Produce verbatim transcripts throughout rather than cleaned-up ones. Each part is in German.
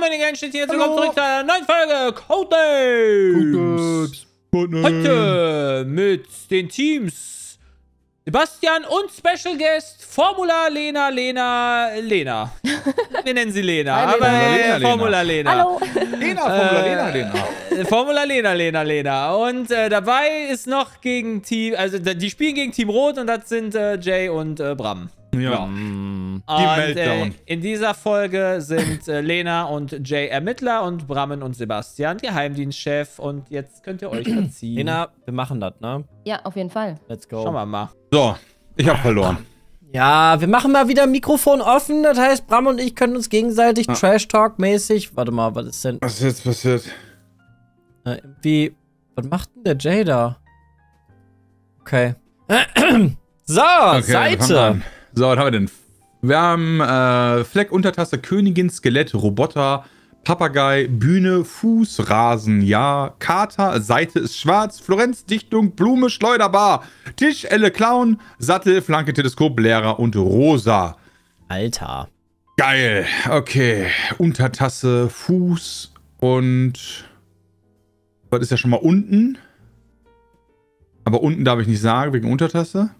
meine Gang steht hier. Willkommen zurück zu einer neuen Folge Codenames. Heute mit den Teams Sebastian und Special Guest Formula Lena, Lena, Lena. Wir nennen sie Lena, Hi, aber Lena, äh, Lena, Formula Lena. Hallo. Lena, Formula Lena, Lena. Äh, Formula Lena, Lena, Lena. Und äh, dabei ist noch gegen Team, also die spielen gegen Team Rot und das sind äh, Jay und äh, Bram. Ja. ja. Mm, und, die Meltdown. Äh, in dieser Folge sind äh, Lena und Jay Ermittler und Brammen und Sebastian Geheimdienstchef. Und jetzt könnt ihr euch verziehen. Lena, wir machen das, ne? Ja, auf jeden Fall. Let's go. Schauen wir mal. So, ich hab verloren. Ja, wir machen mal wieder Mikrofon offen. Das heißt, Bram und ich können uns gegenseitig ah. Trash-Talk-mäßig. Warte mal, was ist denn? Was ist jetzt passiert? Äh, wie. Was macht denn der Jay da? Okay. So, Okay, Seite. So, was haben wir denn? Wir haben äh, Fleck, Untertasse, Königin, Skelett, Roboter, Papagei, Bühne, Fuß, Rasen, ja, Kater, Seite ist schwarz, Florenz, Dichtung, Blume, Schleuderbar, Tisch, Elle, Clown, Sattel, Flanke, Teleskop, Lehrer und Rosa. Alter. Geil, okay. Untertasse, Fuß und... Was ist ja schon mal unten? Aber unten darf ich nicht sagen, wegen Untertasse.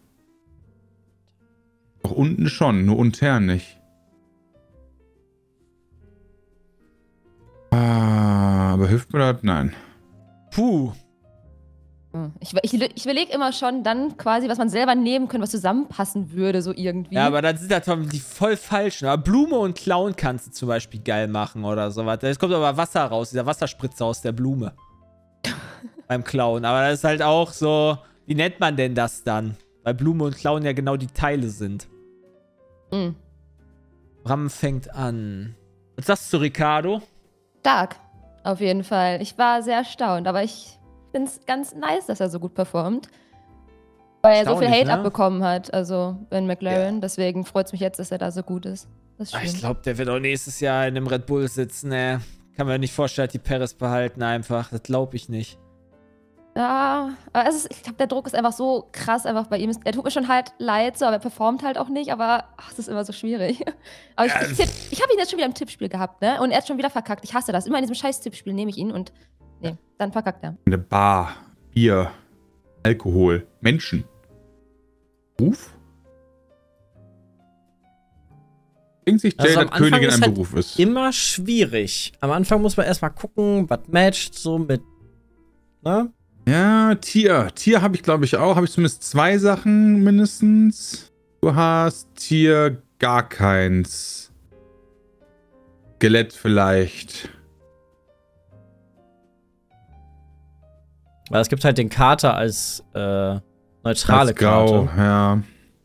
Doch unten schon, nur intern nicht. Ah, aber hilft mir das? Nein. Puh. Ich, ich, ich überlege immer schon dann quasi, was man selber nehmen könnte, was zusammenpassen würde, so irgendwie. Ja, aber dann sind das die voll falschen. Aber Blume und Clown kannst du zum Beispiel geil machen oder sowas. Es kommt aber Wasser raus, dieser Wasserspritzer aus der Blume. Beim Clown. Aber das ist halt auch so, wie nennt man denn das dann? Weil Blume und Clown ja genau die Teile sind. Mhm. Bram fängt an. Was sagst du, Ricardo? Stark, auf jeden Fall. Ich war sehr erstaunt, aber ich finde es ganz nice, dass er so gut performt. Weil er so viel Hate ne? abbekommen hat, also Ben McLaren. Ja. Deswegen freut es mich jetzt, dass er da so gut ist. Das ist Ach, schön. ich glaube, der wird auch nächstes Jahr in einem Red Bull sitzen, ey. Kann mir nicht vorstellen, dass die Perez behalten einfach. Das glaube ich nicht. Ja, aber es ist, ich glaube, der Druck ist einfach so krass einfach bei ihm. Er tut mir schon halt leid, so, aber er performt halt auch nicht, aber ach, es ist immer so schwierig. Aber ich, ich, ich, ich habe ihn jetzt schon wieder im Tippspiel gehabt, ne? Und er hat schon wieder verkackt. Ich hasse das. Immer in diesem scheiß Tippspiel nehme ich ihn und nee, dann verkackt er. Eine Bar, Bier, Alkohol, Menschen. Beruf? Denkt sich Jay, Also am dass Königin Anfang ein ist halt Beruf ist. Immer schwierig. Am Anfang muss man erstmal gucken, was matcht so mit. Ne? Ja, Tier. Tier habe ich, glaube ich, auch. Habe ich zumindest zwei Sachen mindestens. Du hast Tier gar keins. Skelett vielleicht. Weil es gibt halt den Kater als äh, neutrale Als Grau, Karte. ja.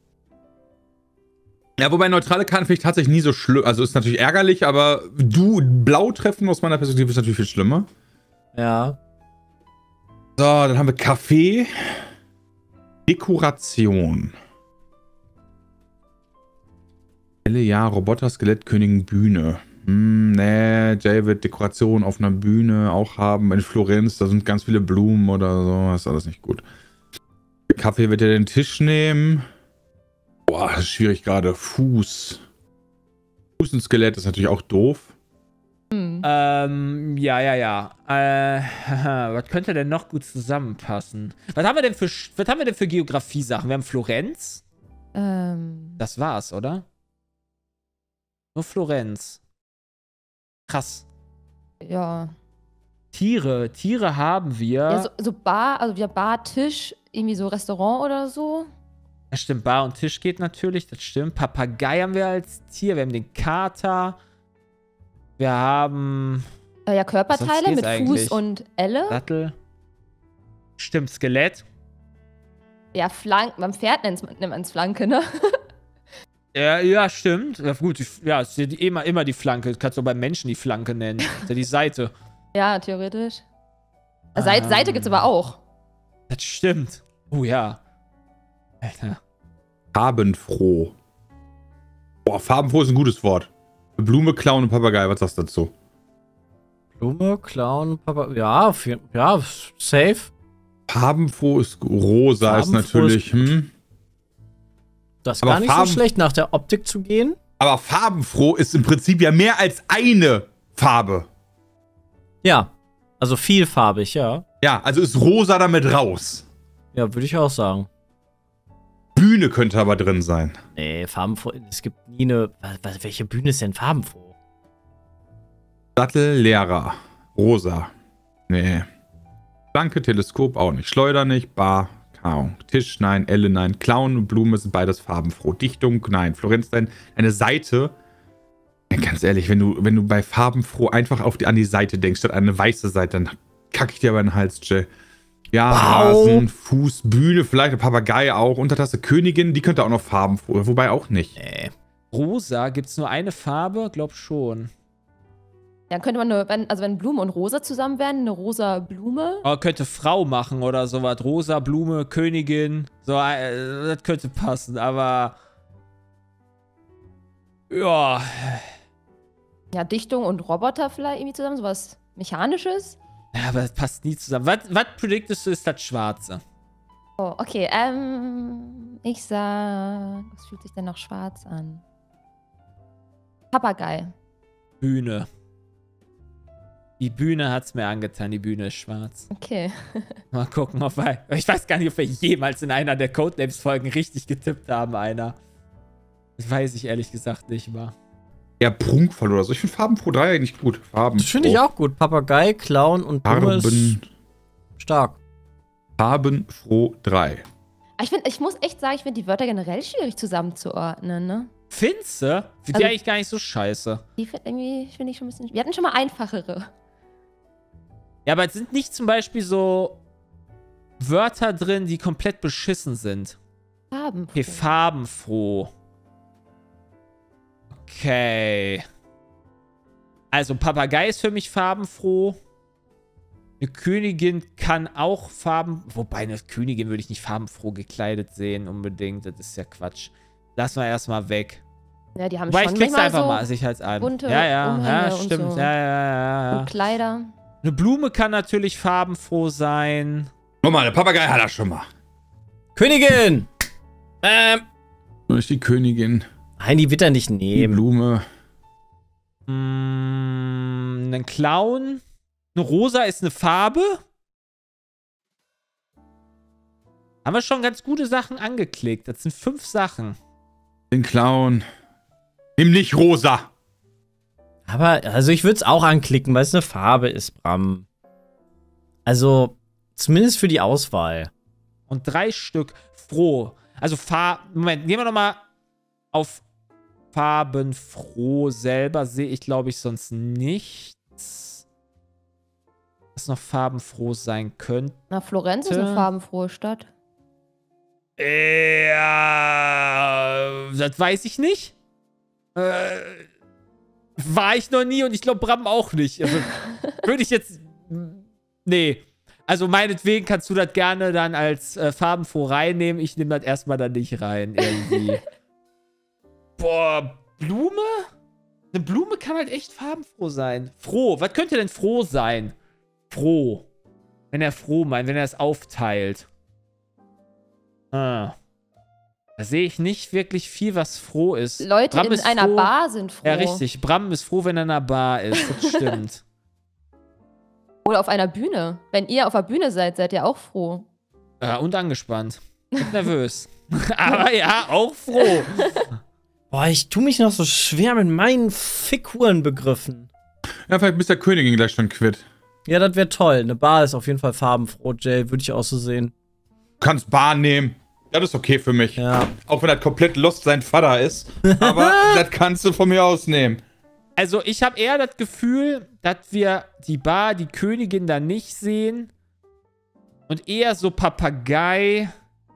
Ja, wobei neutrale Karten finde ich tatsächlich nie so schlimm. Also ist natürlich ärgerlich, aber du blau treffen aus meiner Perspektive ist natürlich viel schlimmer. Ja. So, dann haben wir Kaffee. Dekoration. Ja, Roboter, Skelett, Königin, Bühne. Hm, nee, Jay wird Dekoration auf einer Bühne auch haben. In Florenz, da sind ganz viele Blumen oder so. Das ist alles nicht gut. Kaffee wird er den Tisch nehmen. Boah, das ist schwierig gerade. Fuß. Fuß und Skelett ist natürlich auch doof. Hm. Ähm, ja, ja, ja. Äh, haha, was könnte denn noch gut zusammenpassen? Was haben wir denn für, was haben wir denn für Geografie-Sachen? Wir haben Florenz. Ähm, Das war's, oder? Nur Florenz. Krass. ja. Tiere. Tiere haben wir. ja so, so Bar, also wir Bar, Tisch, irgendwie so Restaurant oder so. Ja, stimmt, Bar und Tisch geht natürlich, das stimmt. Papagei haben wir als Tier. Wir haben den Kater. Wir haben Äh, ja, Körperteile geht's mit eigentlich? Fuß und Elle. Sattel. Stimmt, Skelett. Ja, Flanken. Beim Pferd nennt man es Flanke, ne? Ja, ja, stimmt. Ja, gut, die, ja, ist ja die, immer, immer die Flanke. Du kannst du beim Menschen die Flanke nennen. Ist ja die Seite. Ja, theoretisch. Seite, Ähm. Seite gibt's aber auch. Das stimmt. Oh ja. Alter. Farbenfroh. Boah, farbenfroh ist ein gutes Wort. Blume, Clown und Papagei, was sagst du dazu? Blume, Clown, Papa. Ja, für, ja, safe. Farbenfroh ist rosa, Farbenfroh ist natürlich. ist gut. Hm. Das ist Aber gar nicht Farben- so schlecht, nach der Optik zu gehen. Aber farbenfroh ist im Prinzip ja mehr als eine Farbe. Ja. Also vielfarbig, ja. Ja, also ist rosa damit raus. Ja, würde ich auch sagen. Bühne könnte aber drin sein. Nee, farbenfroh. Es gibt nie eine. Was, welche Bühne ist denn farbenfroh? Sattel, Lehrer. Rosa. Nee. Danke, Teleskop auch nicht. Schleuder nicht. Bar. Keine Tisch, nein. Elle, nein. Clown und Blume sind beides farbenfroh. Dichtung, nein. Florenz, nein. Eine Seite. Ja, ganz ehrlich, wenn du, wenn du bei farbenfroh einfach auf die, an die Seite denkst, statt an eine weiße Seite, dann kacke ich dir aber in den Hals, Jay. Ja, wow. Hasen, Fuß, Bühne, vielleicht ein Papagei auch. Untertasse Königin, die könnte auch noch farbenfroh. Wobei auch nicht. Nee. Rosa, gibt es nur eine Farbe? Glaub schon. Dann könnte man, eine, wenn, also wenn Blume und Rosa zusammen wären, eine rosa Blume. Oh, könnte Frau machen oder sowas. Rosa, Blume, Königin. So, äh, das könnte passen, aber. Ja. Ja, Dichtung und Roboter vielleicht irgendwie zusammen, sowas Mechanisches. Ja, aber das passt nie zusammen. Was, was prediktest du, ist das Schwarze? Oh, okay, ähm, ich sag, was fühlt sich denn noch schwarz an? Papagei. Bühne. Die Bühne hat's mir angetan. Die Bühne ist schwarz. Okay. Mal gucken, ob wir. Ich weiß gar nicht, ob wir jemals in einer der Codenames-Folgen richtig getippt haben, einer. Das weiß ich ehrlich gesagt nicht mal. Ja, prunkvoll oder so. Ich finde farbenfroh drei eigentlich gut. Farben. Das finde ich auch gut. Papagei, Clown und Blume ist Farben. stark. Farbenfroh drei. Ich, find, ich muss echt sagen, ich finde die Wörter generell schwierig zusammenzuordnen, ne? Findest du? Finde Also- die eigentlich gar nicht so scheiße. Die find, irgendwie finde ich schon ein bisschen. Wir hatten schon mal einfachere. Ja, aber es sind nicht zum Beispiel so Wörter drin, die komplett beschissen sind. Farben. Okay, farbenfroh. Okay. Also, Papagei ist für mich farbenfroh. Eine Königin kann auch Farben... Wobei, eine Königin würde ich nicht farbenfroh gekleidet sehen unbedingt. Das ist ja Quatsch. Lassen wir erstmal weg. Ja, die haben Wobei, ich schon klick's manchmal einfach so mal sicherheitshalber. bunte Ja, ja, Umhänge ja, und stimmt. so. Ja, ja, ja, ja. Und Kleider. Eine Blume kann natürlich farbenfroh sein. Nochmal, der Papagei hat er schon mal. Königin! Ähm. Nur nicht die Königin. Nein, die wird er nicht Die nehmen. Blume. Mm, ein Clown. Eine Rosa ist eine Farbe. Haben wir schon ganz gute Sachen angeklickt. Das sind fünf Sachen. Den Clown. Nimm nicht rosa. Aber, also ich würde es auch anklicken, weil es eine Farbe ist, Bram. Also, zumindest für die Auswahl. Und drei Stück froh. Also Farb... Moment, gehen wir nochmal auf farbenfroh selber. Sehe ich, glaube ich, sonst nichts. Was noch farbenfroh sein könnte. Na, Florenz ist eine farbenfrohe Stadt. Ja, das weiß ich nicht. Äh, war ich noch nie und ich glaube Bram auch nicht. Also würde ich jetzt... Nee. Also meinetwegen kannst du das gerne dann als äh, farbenfroh reinnehmen. Ich nehme das erstmal dann nicht rein irgendwie. Boah, Blume? Eine Blume kann halt echt farbenfroh sein. Froh. Was könnte denn froh sein? Froh. Wenn er froh meint, wenn er es aufteilt. Ah. Da sehe ich nicht wirklich viel, was froh ist. Leute Bram in ist einer froh. Bar sind froh. Ja, richtig. Bram ist froh, wenn er in einer Bar ist. Das stimmt. Oder auf einer Bühne. Wenn ihr auf der Bühne seid, seid ihr auch froh. Ja, und angespannt. Und nervös. Aber ja, auch froh. Boah, ich tue mich noch so schwer mit meinen Figurenbegriffen. Ja, vielleicht bist der Königin gleich schon quitt. Ja, das wäre toll. Eine Bar ist auf jeden Fall farbenfroh, Jay. Würde ich auch so sehen. Du kannst Bahn nehmen. Das ist okay für mich. Ja. Auch wenn das komplett lost sein Vater ist. Aber das kannst du von mir aus nehmen. Also, ich habe eher das Gefühl, dass wir die Bar, die Königin da nicht sehen. Und eher so Papagei,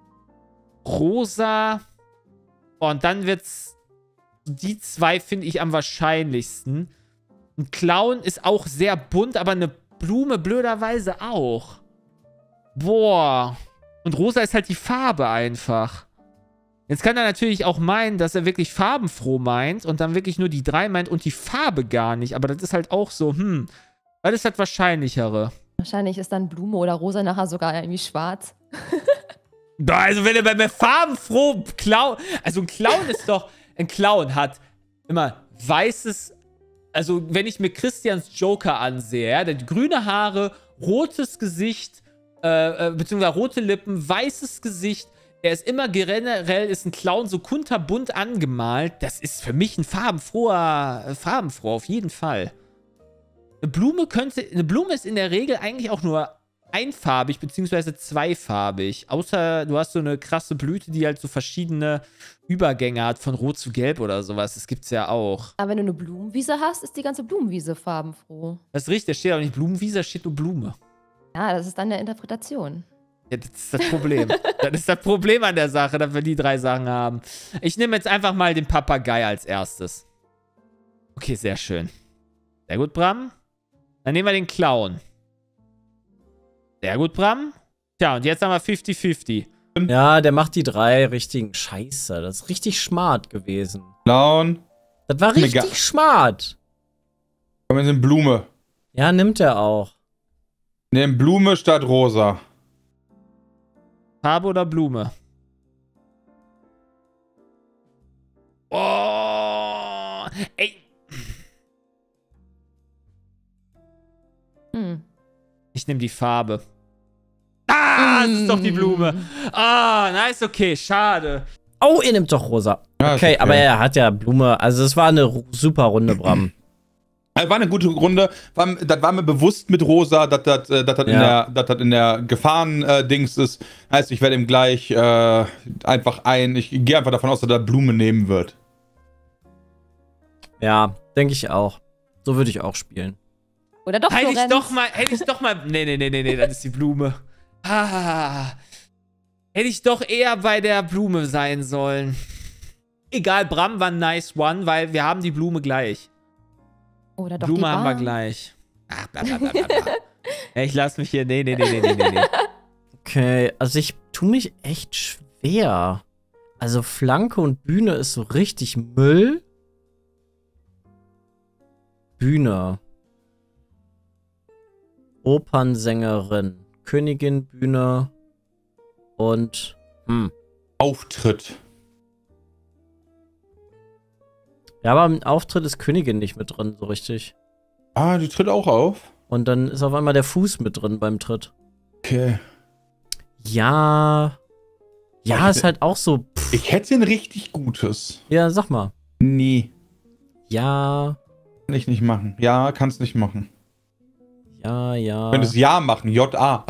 Rosa. Und dann wird's. Die zwei finde ich am wahrscheinlichsten. Ein Clown ist auch sehr bunt, aber eine Blume blöderweise auch. Boah. Und rosa ist halt die Farbe einfach. Jetzt kann er natürlich auch meinen, dass er wirklich farbenfroh meint und dann wirklich nur die drei meint und die Farbe gar nicht. Aber das ist halt auch so, hm, was ist das Wahrscheinlichere? Wahrscheinlich ist dann Blume oder Rosa nachher sogar irgendwie schwarz. Also wenn er bei mir farbenfroh Clown, also ein Clown ist doch, ein Clown hat immer weißes also wenn ich mir Christians Joker ansehe, ja, der hat grüne Haare, rotes Gesicht, äh, äh, beziehungsweise rote Lippen, weißes Gesicht, er ist immer generell, ist ein Clown so kunterbunt angemalt. Das ist für mich ein farbenfroher, äh, farbenfroh, auf jeden Fall. Eine Blume könnte, eine Blume ist in der Regel eigentlich auch nur einfarbig, beziehungsweise zweifarbig. Außer du hast so eine krasse Blüte, die halt so verschiedene Übergänge hat, von rot zu gelb oder sowas. Das gibt's ja auch. Aber wenn du eine Blumenwiese hast, ist die ganze Blumenwiese farbenfroh. Das ist richtig, da steht auch nicht Blumenwiese, da steht nur Blume. Ja, das ist dann eine Interpretation. Ja, das ist das Problem. Das ist das Problem an der Sache, dass wir die drei Sachen haben. Ich nehme jetzt einfach mal den Papagei als erstes. Okay, sehr schön. Sehr gut, Bram. Dann nehmen wir den Clown. Sehr gut, Bram. Tja, und jetzt haben wir fifty fifty. Ja, der macht die drei richtigen Scheiße. Das ist richtig smart gewesen. Clown. Das war richtig Mega. smart. Komm, wir sind Blume. Ja, nimmt er auch. Nehmen Blume statt rosa. Farbe oder Blume? Oh, ey. Hm. Ich nehme die Farbe. Ah, es ist doch die Blume. Ah, nice, okay, schade. Oh, ihr nehmt doch rosa. Ja, Okay, ist okay. aber er hat ja Blume. Also es war eine ru- super Runde, Bram. Also war eine gute Runde. War, das war mir bewusst mit rosa, dass das äh, dass das in Ja. der, dass das in der Gefahren-Dings ist. Heißt, ich werde ihm gleich äh, einfach ein. Ich gehe einfach davon aus, dass er Blume nehmen wird. Ja, denke ich auch. So würde ich auch spielen. Oder doch, Hätte ich Florenz. doch mal, hätte ich doch mal, nee, nee, nee, nee, nee, das ist die Blume. Ah, hätte ich doch eher bei der Blume sein sollen. Egal, Bram war ein nice one, weil wir haben die Blume gleich. Oder doch Blume die haben wir Bahn. gleich. Ach, bla, bla, bla, bla, bla. Ja, ich lass mich hier, nee, nee, nee, nee, nee, nee, nee. Okay, also ich tue mich echt schwer. Also Flanke und Bühne ist so richtig Müll. Bühne. Opernsängerin. Königin, Bühne und hm. Auftritt. Ja, aber im Auftritt ist Königin nicht mit drin, so richtig. Ah, die tritt auch auf. Und dann ist auf einmal der Fuß mit drin beim Tritt. Okay. Ja. Ja, Oh, ist halt auch so. Pff. Ich hätte ein richtig gutes. Ja, sag mal. Nie. Ja. Kann ich nicht machen. Ja, kannst nicht machen. Ja, ja. Könntest Ja machen. J A.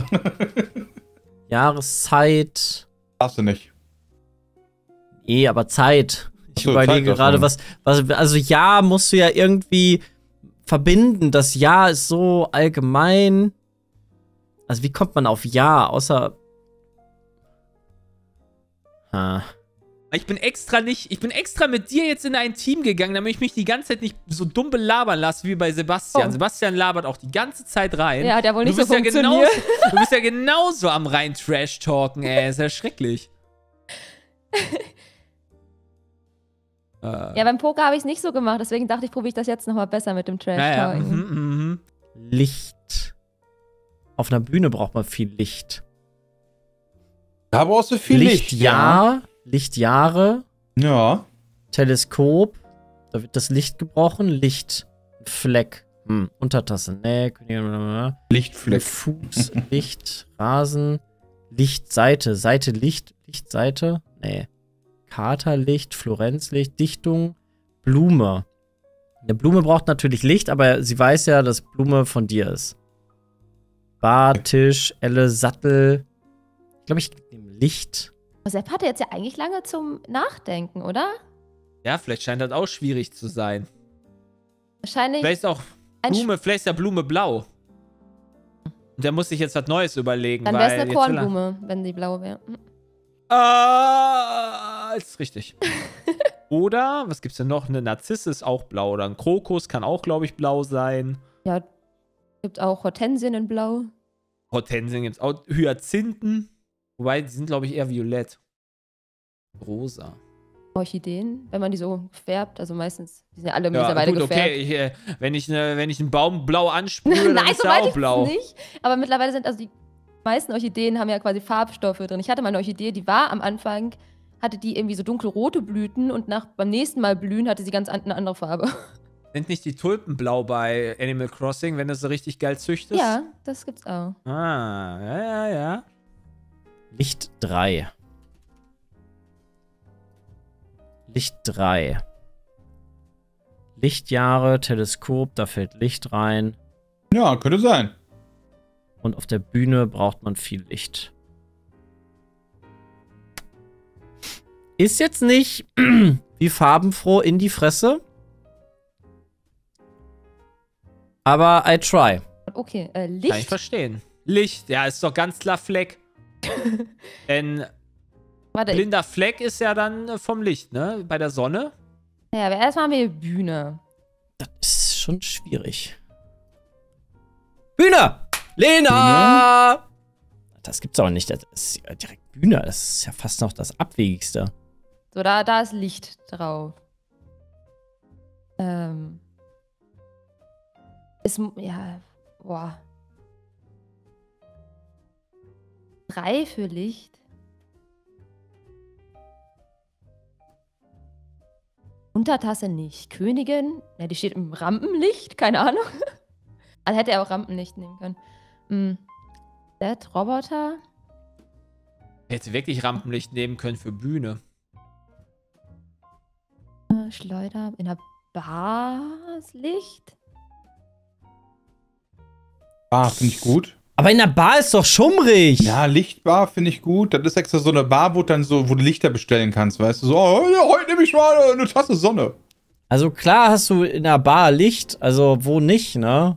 Jahreszeit. Darfst du nicht. Nee, aber Zeit. Ich Ach so, überlege Zeit gerade, darf was, was. Also, ja, musst du ja irgendwie verbinden. Das Ja ist so allgemein. Also, wie kommt man auf Ja, außer. Ha. Ich bin extra nicht, ich bin extra mit dir jetzt in ein Team gegangen, damit ich mich die ganze Zeit nicht so dumm belabern lasse wie bei Sebastian. Oh. Sebastian labert auch die ganze Zeit rein. Ja, der wohl nicht du so bist ja genauso, funktioniert. Du bist ja genauso am rein Trash-Talken, ey. Ist ja schrecklich. äh, Ja, beim Poker habe ich es nicht so gemacht, deswegen dachte ich, probiere ich das jetzt nochmal besser mit dem naja, Trash-Talking. mhm, mhm. Licht. Auf einer Bühne braucht man viel Licht. Da brauchst du viel Licht. Lichtjahr. Lichtjahre. Ja. Teleskop. Da wird das Licht gebrochen. Lichtfleck. Hm. Untertasse. Nee. Lichtfleck. Fuß. Licht. Rasen. Lichtseite. Seite Licht. Lichtseite. Nee. Katerlicht. Florenzlicht. Dichtung. Blume. Eine Blume braucht natürlich Licht, aber sie weiß ja, dass Blume von dir ist. Bar, Tisch, Elle, Sattel. Ich glaube, ich nehme Licht. Sepp hatte jetzt ja eigentlich lange zum Nachdenken, oder? Ja, vielleicht scheint das auch schwierig zu sein. Wahrscheinlich. Vielleicht ist auch ein Blume, vielleicht ist ja Blume blau. Und der muss sich jetzt was Neues überlegen. Dann wäre es weil eine jetzt will er- Kornblume, wenn die blau wäre. Hm. Ah, ist richtig. Oder, was gibt's denn noch? Eine Narzisse ist auch blau. Oder ein Krokus kann auch, glaube ich, blau sein. Ja, gibt auch Hortensien in blau. Hortensien gibt's auch. Hyazinthen. Wobei, die sind, glaube ich, eher violett. Rosa. Orchideen, wenn man die so färbt. Also meistens, die sind ja alle Ja, mittlerweile gut, gefärbt. okay. Ich, äh, wenn, ich ne, wenn ich einen Baum blau ansprühe, dann Nein, ist so er weit auch ist blau. es nicht. Aber mittlerweile sind, also die meisten Orchideen haben ja quasi Farbstoffe drin. Ich hatte mal eine Orchidee, die war am Anfang, hatte die irgendwie so dunkelrote Blüten und nach, beim nächsten Mal blühen hatte sie ganz an, eine andere Farbe. Sind nicht die Tulpen blau bei Animal Crossing, wenn du sie richtig geil züchtest? Ja, das gibt's auch. Ah, ja, ja, ja. Licht drei. Licht drei. Lichtjahre, Teleskop, da fällt Licht rein. Ja, könnte sein. Und auf der Bühne braucht man viel Licht. Ist jetzt nicht wie farbenfroh in die Fresse. Aber I try. Okay, äh, Kann ich Licht. verstehen. Licht, ja, ist doch ganz klar Fleck. Denn Warte, ich, blinder Fleck ist ja dann äh, vom Licht, ne? Bei der Sonne. ja, aber erstmal haben wir Bühne. Das ist schon schwierig. Bühne! Lena! Das gibt's aber nicht. Das ist ja direkt Bühne. Das ist ja fast noch das Abwegigste. So, da, da ist Licht drauf. Ähm. Ist, ja, boah. Drei für Licht. Untertasse nicht. Königin? Ja, die steht im Rampenlicht, keine Ahnung. Also hätte er auch Rampenlicht nehmen können. Hm. Set, Roboter. Hätte wirklich Rampenlicht nehmen können für Bühne. Äh, Schleuder. In der Bar ist Licht. Ah, finde ich gut. Aber in der Bar ist doch schummrig. Ja, Lichtbar finde ich gut. Das ist extra so eine Bar, wo, dann so, wo du Lichter bestellen kannst, weißt du? So, oh, ja, heute nehme ich mal eine Tasse Sonne. Also klar hast du in der Bar Licht. Also wo nicht, ne?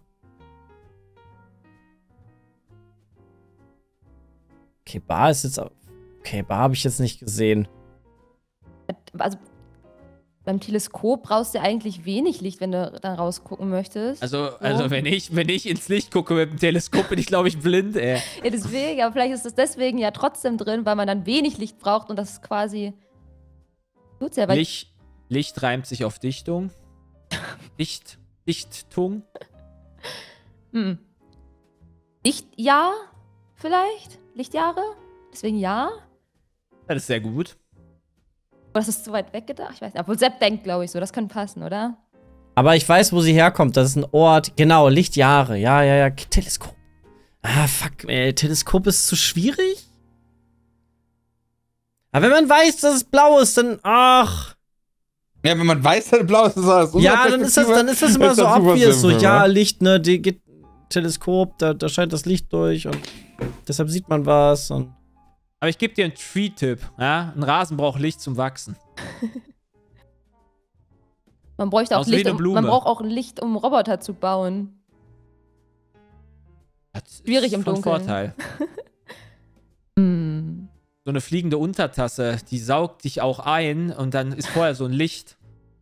Okay, Bar ist jetzt... Okay, Bar habe ich jetzt nicht gesehen. Also beim Teleskop brauchst du eigentlich wenig Licht, wenn du da rausgucken möchtest. Also, So. also wenn ich, wenn ich ins Licht gucke mit dem Teleskop, bin ich, glaube ich, blind, ey. Ja, deswegen, aber vielleicht ist das deswegen ja trotzdem drin, weil man dann wenig Licht braucht und das ist quasi. Tut's ja, weil Licht, Licht reimt sich auf Dichtung. Dicht, Dichtung. Hm. Lichtjahr vielleicht? Lichtjahre? Deswegen ja? Das ist sehr gut. Oder ist das zu weit weg gedacht? Ich weiß nicht. Obwohl Sepp denkt, glaube ich, so. Das könnte passen, oder? Aber ich weiß, wo sie herkommt. Das ist ein Ort. Genau, Lichtjahre. Ja, ja, ja. Teleskop. Ah, fuck, ey. Teleskop ist zu schwierig? Aber wenn man weiß, dass es blau ist, dann. Ach. Ja, wenn man weiß, dass blau ist, ist das Ja, dann ist das, dann ist das immer ist so das super obvious. So, simpel, ja, wa? Licht, ne? Die geht Teleskop, da, da scheint das Licht durch und deshalb sieht man was. Und Aber ich gebe dir einen Tree-Tipp. Ja? Ein Rasen braucht Licht zum Wachsen. Man bräuchte auch Außer wie Licht, eine um, Blume. man braucht auch ein Licht, um Roboter zu bauen. Das Schwierig ist im von Dunkeln. Vorteil. Hm. So eine fliegende Untertasse, die saugt dich auch ein und dann ist vorher so ein Licht.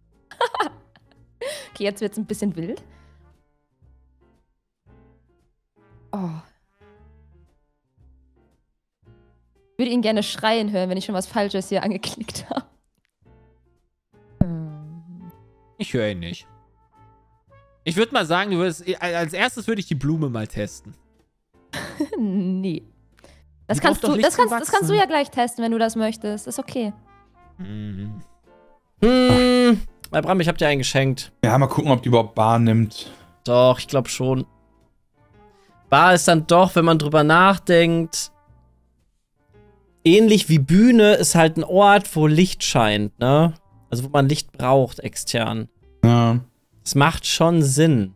Okay, jetzt wird's ein bisschen wild. Oh. Ich würde ihn gerne schreien hören, wenn ich schon was Falsches hier angeklickt habe. Hm. Ich höre ihn nicht. Ich würde mal sagen, du würdest, als erstes würde ich die Blume mal testen. Nee. Das Die kannst, braucht doch du, Licht das, zum kannst, das kannst du Wachsen. ja gleich testen, wenn du das möchtest. Ist okay. Mhm. Hm. Bram, ich hab dir einen geschenkt. Ja, mal gucken, ob die überhaupt Bar nimmt. Doch, ich glaube schon. Bar ist dann doch, wenn man drüber nachdenkt, ähnlich wie Bühne ist halt ein Ort, wo Licht scheint, ne? Also wo man Licht braucht, extern. Ja. Das macht schon Sinn.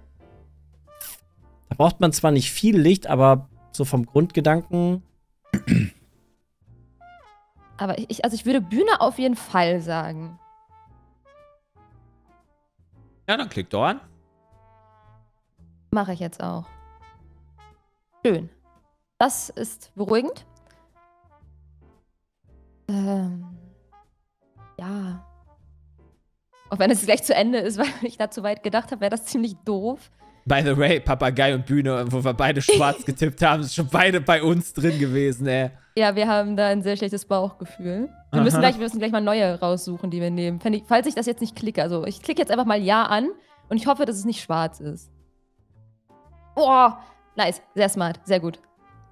Da braucht man zwar nicht viel Licht, aber so vom Grundgedanken. Aber ich, also ich würde Bühne auf jeden Fall sagen. Ja, dann klick doch an. Mache ich jetzt auch. Schön. Das ist beruhigend. Ähm, ja. Auch wenn es gleich zu Ende ist, weil ich da zu weit gedacht habe, wäre das ziemlich doof. By the way, Papagei und Bühne, wo wir beide schwarz getippt haben, ist schon beide bei uns drin gewesen, ey. Ja, wir haben da ein sehr schlechtes Bauchgefühl. Wir müssen, Aha. gleich, wir müssen gleich mal neue raussuchen, die wir nehmen. Wenn ich, falls ich das jetzt nicht klicke. Also ich klicke jetzt einfach mal Ja an und ich hoffe, dass es nicht schwarz ist. Oh, nice. Sehr smart. Sehr gut.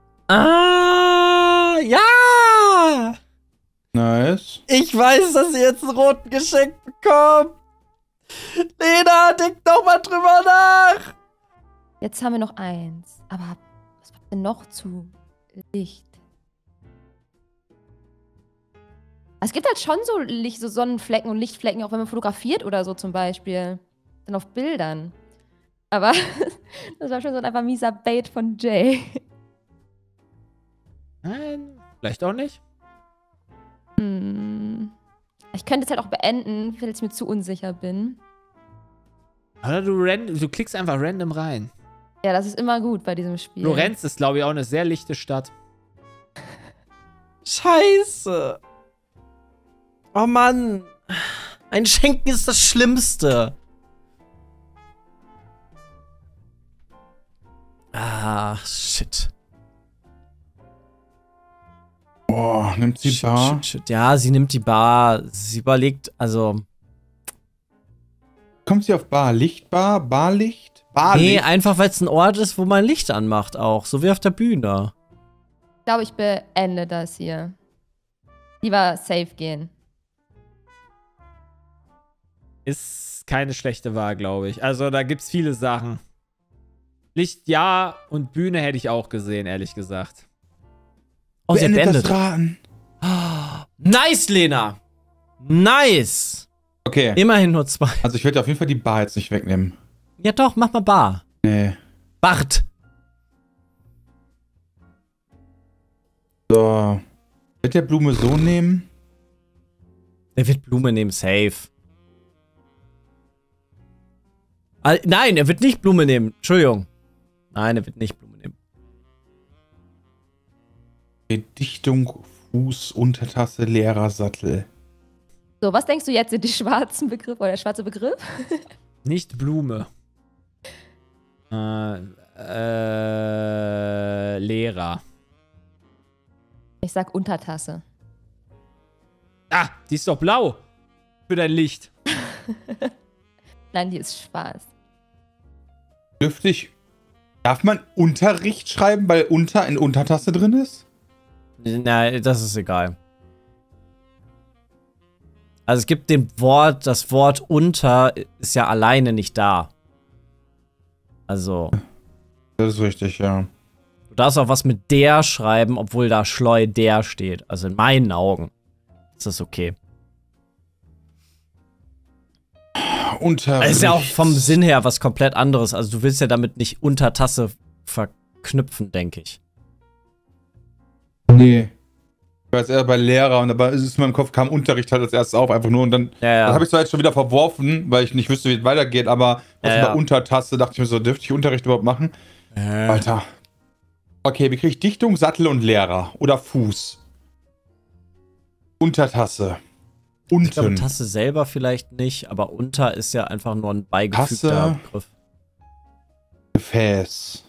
Ah, ja! Nice. Ich weiß, dass ihr jetzt einen roten geschenkt bekommt. Lena, denk doch mal drüber nach! Jetzt haben wir noch eins. Aber was war denn noch zu Licht? Es gibt halt schon so, Licht, so Sonnenflecken und Lichtflecken, auch wenn man fotografiert oder so zum Beispiel. Dann auf Bildern. Aber das war schon so ein einfach mieser Bait von Jay. Nein, vielleicht auch nicht. Hm. Ich könnte es halt auch beenden, weil ich mir zu unsicher bin. Oder du, ran du klickst einfach random rein. Ja, das ist immer gut bei diesem Spiel. Florenz ist, glaube ich, auch eine sehr lichte Stadt. Scheiße. Oh Mann. Ein Schenken ist das Schlimmste. Ah, shit. Boah, nimmt sie Shit, Bar? shit, shit. Ja, sie nimmt die Bar. Sie überlegt, also... Kommt sie auf Bar? Lichtbar? Barlicht? Barlicht? Nee, einfach weil es ein Ort ist, wo man Licht anmacht auch. So wie auf der Bühne. Ich glaube, ich beende das hier. Lieber safe gehen. Ist keine schlechte Wahl, glaube ich. Also da gibt es viele Sachen. Licht ja und Bühne hätte ich auch gesehen, ehrlich gesagt. Oh, sie Beendet beendet. das Raten. Nice, Lena. Nice. Okay, Immerhin nur zwei. also ich werde auf jeden Fall die Bar jetzt nicht wegnehmen. Ja doch, mach mal Bar. Nee. Bart. So. Wird der Blume so nehmen? Er wird Blume nehmen, safe. Ah, nein, er wird nicht Blume nehmen. Entschuldigung. Nein, er wird nicht Blume nehmen. Dichtung, Fuß, Untertasse, leerer Sattel. So, was denkst du jetzt sind die schwarzen Begriffe oder der schwarze Begriff? Nicht Blume. Äh, äh, Lehrer. Ich sag Untertasse. Ah, die ist doch blau. Für dein Licht. Nein, die ist schwarz. Dürfte ich. Darf man Unterricht schreiben, weil unter in Untertasse drin ist? Nein, das ist egal. Also es gibt dem Wort, das Wort unter ist ja alleine nicht da. Also, Das ist richtig, ja. du darfst auch was mit der schreiben, obwohl da Schleu der steht. Also in meinen Augen ist das okay. Unterricht. Das ist ja auch vom Sinn her was komplett anderes. Also du willst ja damit nicht Untertasse verknüpfen, denke ich. Nee. Ich war jetzt eher bei Lehrer und aber ist es in meinem Kopf kam Unterricht halt als erstes auf, einfach nur und dann. Ja, ja. Das habe ich zwar jetzt schon wieder verworfen, weil ich nicht wüsste, wie es weitergeht, aber was Ja, bei ja. Untertasse dachte ich mir so, dürfte ich Unterricht überhaupt machen? Äh. Alter. Okay, wie kriege ich Dichtung, Sattel und Lehrer? Oder Fuß? Untertasse. Ich glaube, Unten. Tasse selber vielleicht nicht, aber unter ist ja einfach nur ein beigefügter Tasse. Begriff. Gefäß.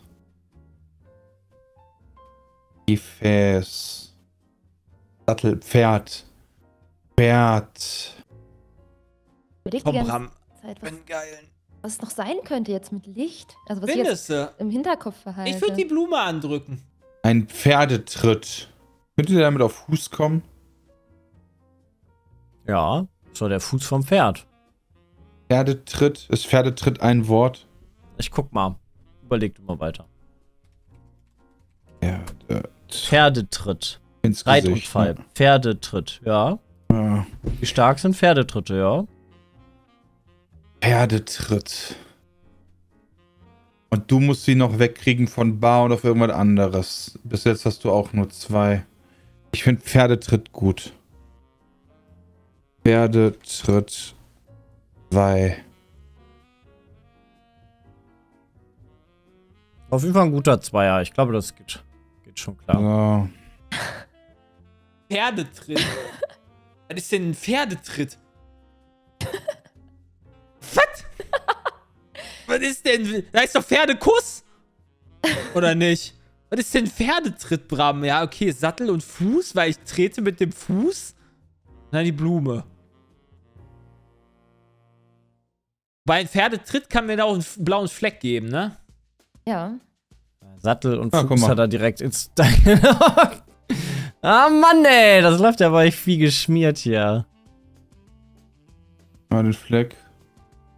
Gefäß. Sattel, Pferd. Pferd. Überleg die Komm, ganze Bram. Zeit, was, Bin geil. was es noch sein könnte jetzt mit Licht. Also was ich jetzt Findest du? im Hinterkopf verhalte. Ich würde die Blume andrücken. Ein Pferdetritt. Könnt ihr damit auf Fuß kommen? Ja, so der Fuß vom Pferd. Pferdetritt. Ist Pferdetritt ein Wort? Ich guck mal. Überleg du mal weiter. Pferde. Pferdetritt. Ins Gesicht. Reitunfall. Pferdetritt, ja. Ja. Wie stark sind Pferdetritte, ja? Pferdetritt. Und du musst sie noch wegkriegen von Bar oder auf irgendwas anderes. Bis jetzt hast du auch nur zwei. Ich finde Pferdetritt gut. Pferdetritt zwei. Auf jeden Fall ein guter Zweier. Ich glaube, das geht, geht schon klar. So. Pferdetritt. Was ist denn ein Pferdetritt? Was? Was ist denn? Da ist doch Pferdekuss. Oder nicht? Was ist denn Pferdetritt, Bram? Ja, okay, Sattel und Fuß, weil ich trete mit dem Fuß. Nein, die Blume. Bei einem Pferdetritt kann mir da auch einen blauen Fleck geben, ne? Ja. Sattel und Ah, guck Fuß mal. hat er direkt ins... Ah, Mann, ey. Das läuft ja bei euch wie geschmiert hier. Mal den Fleck.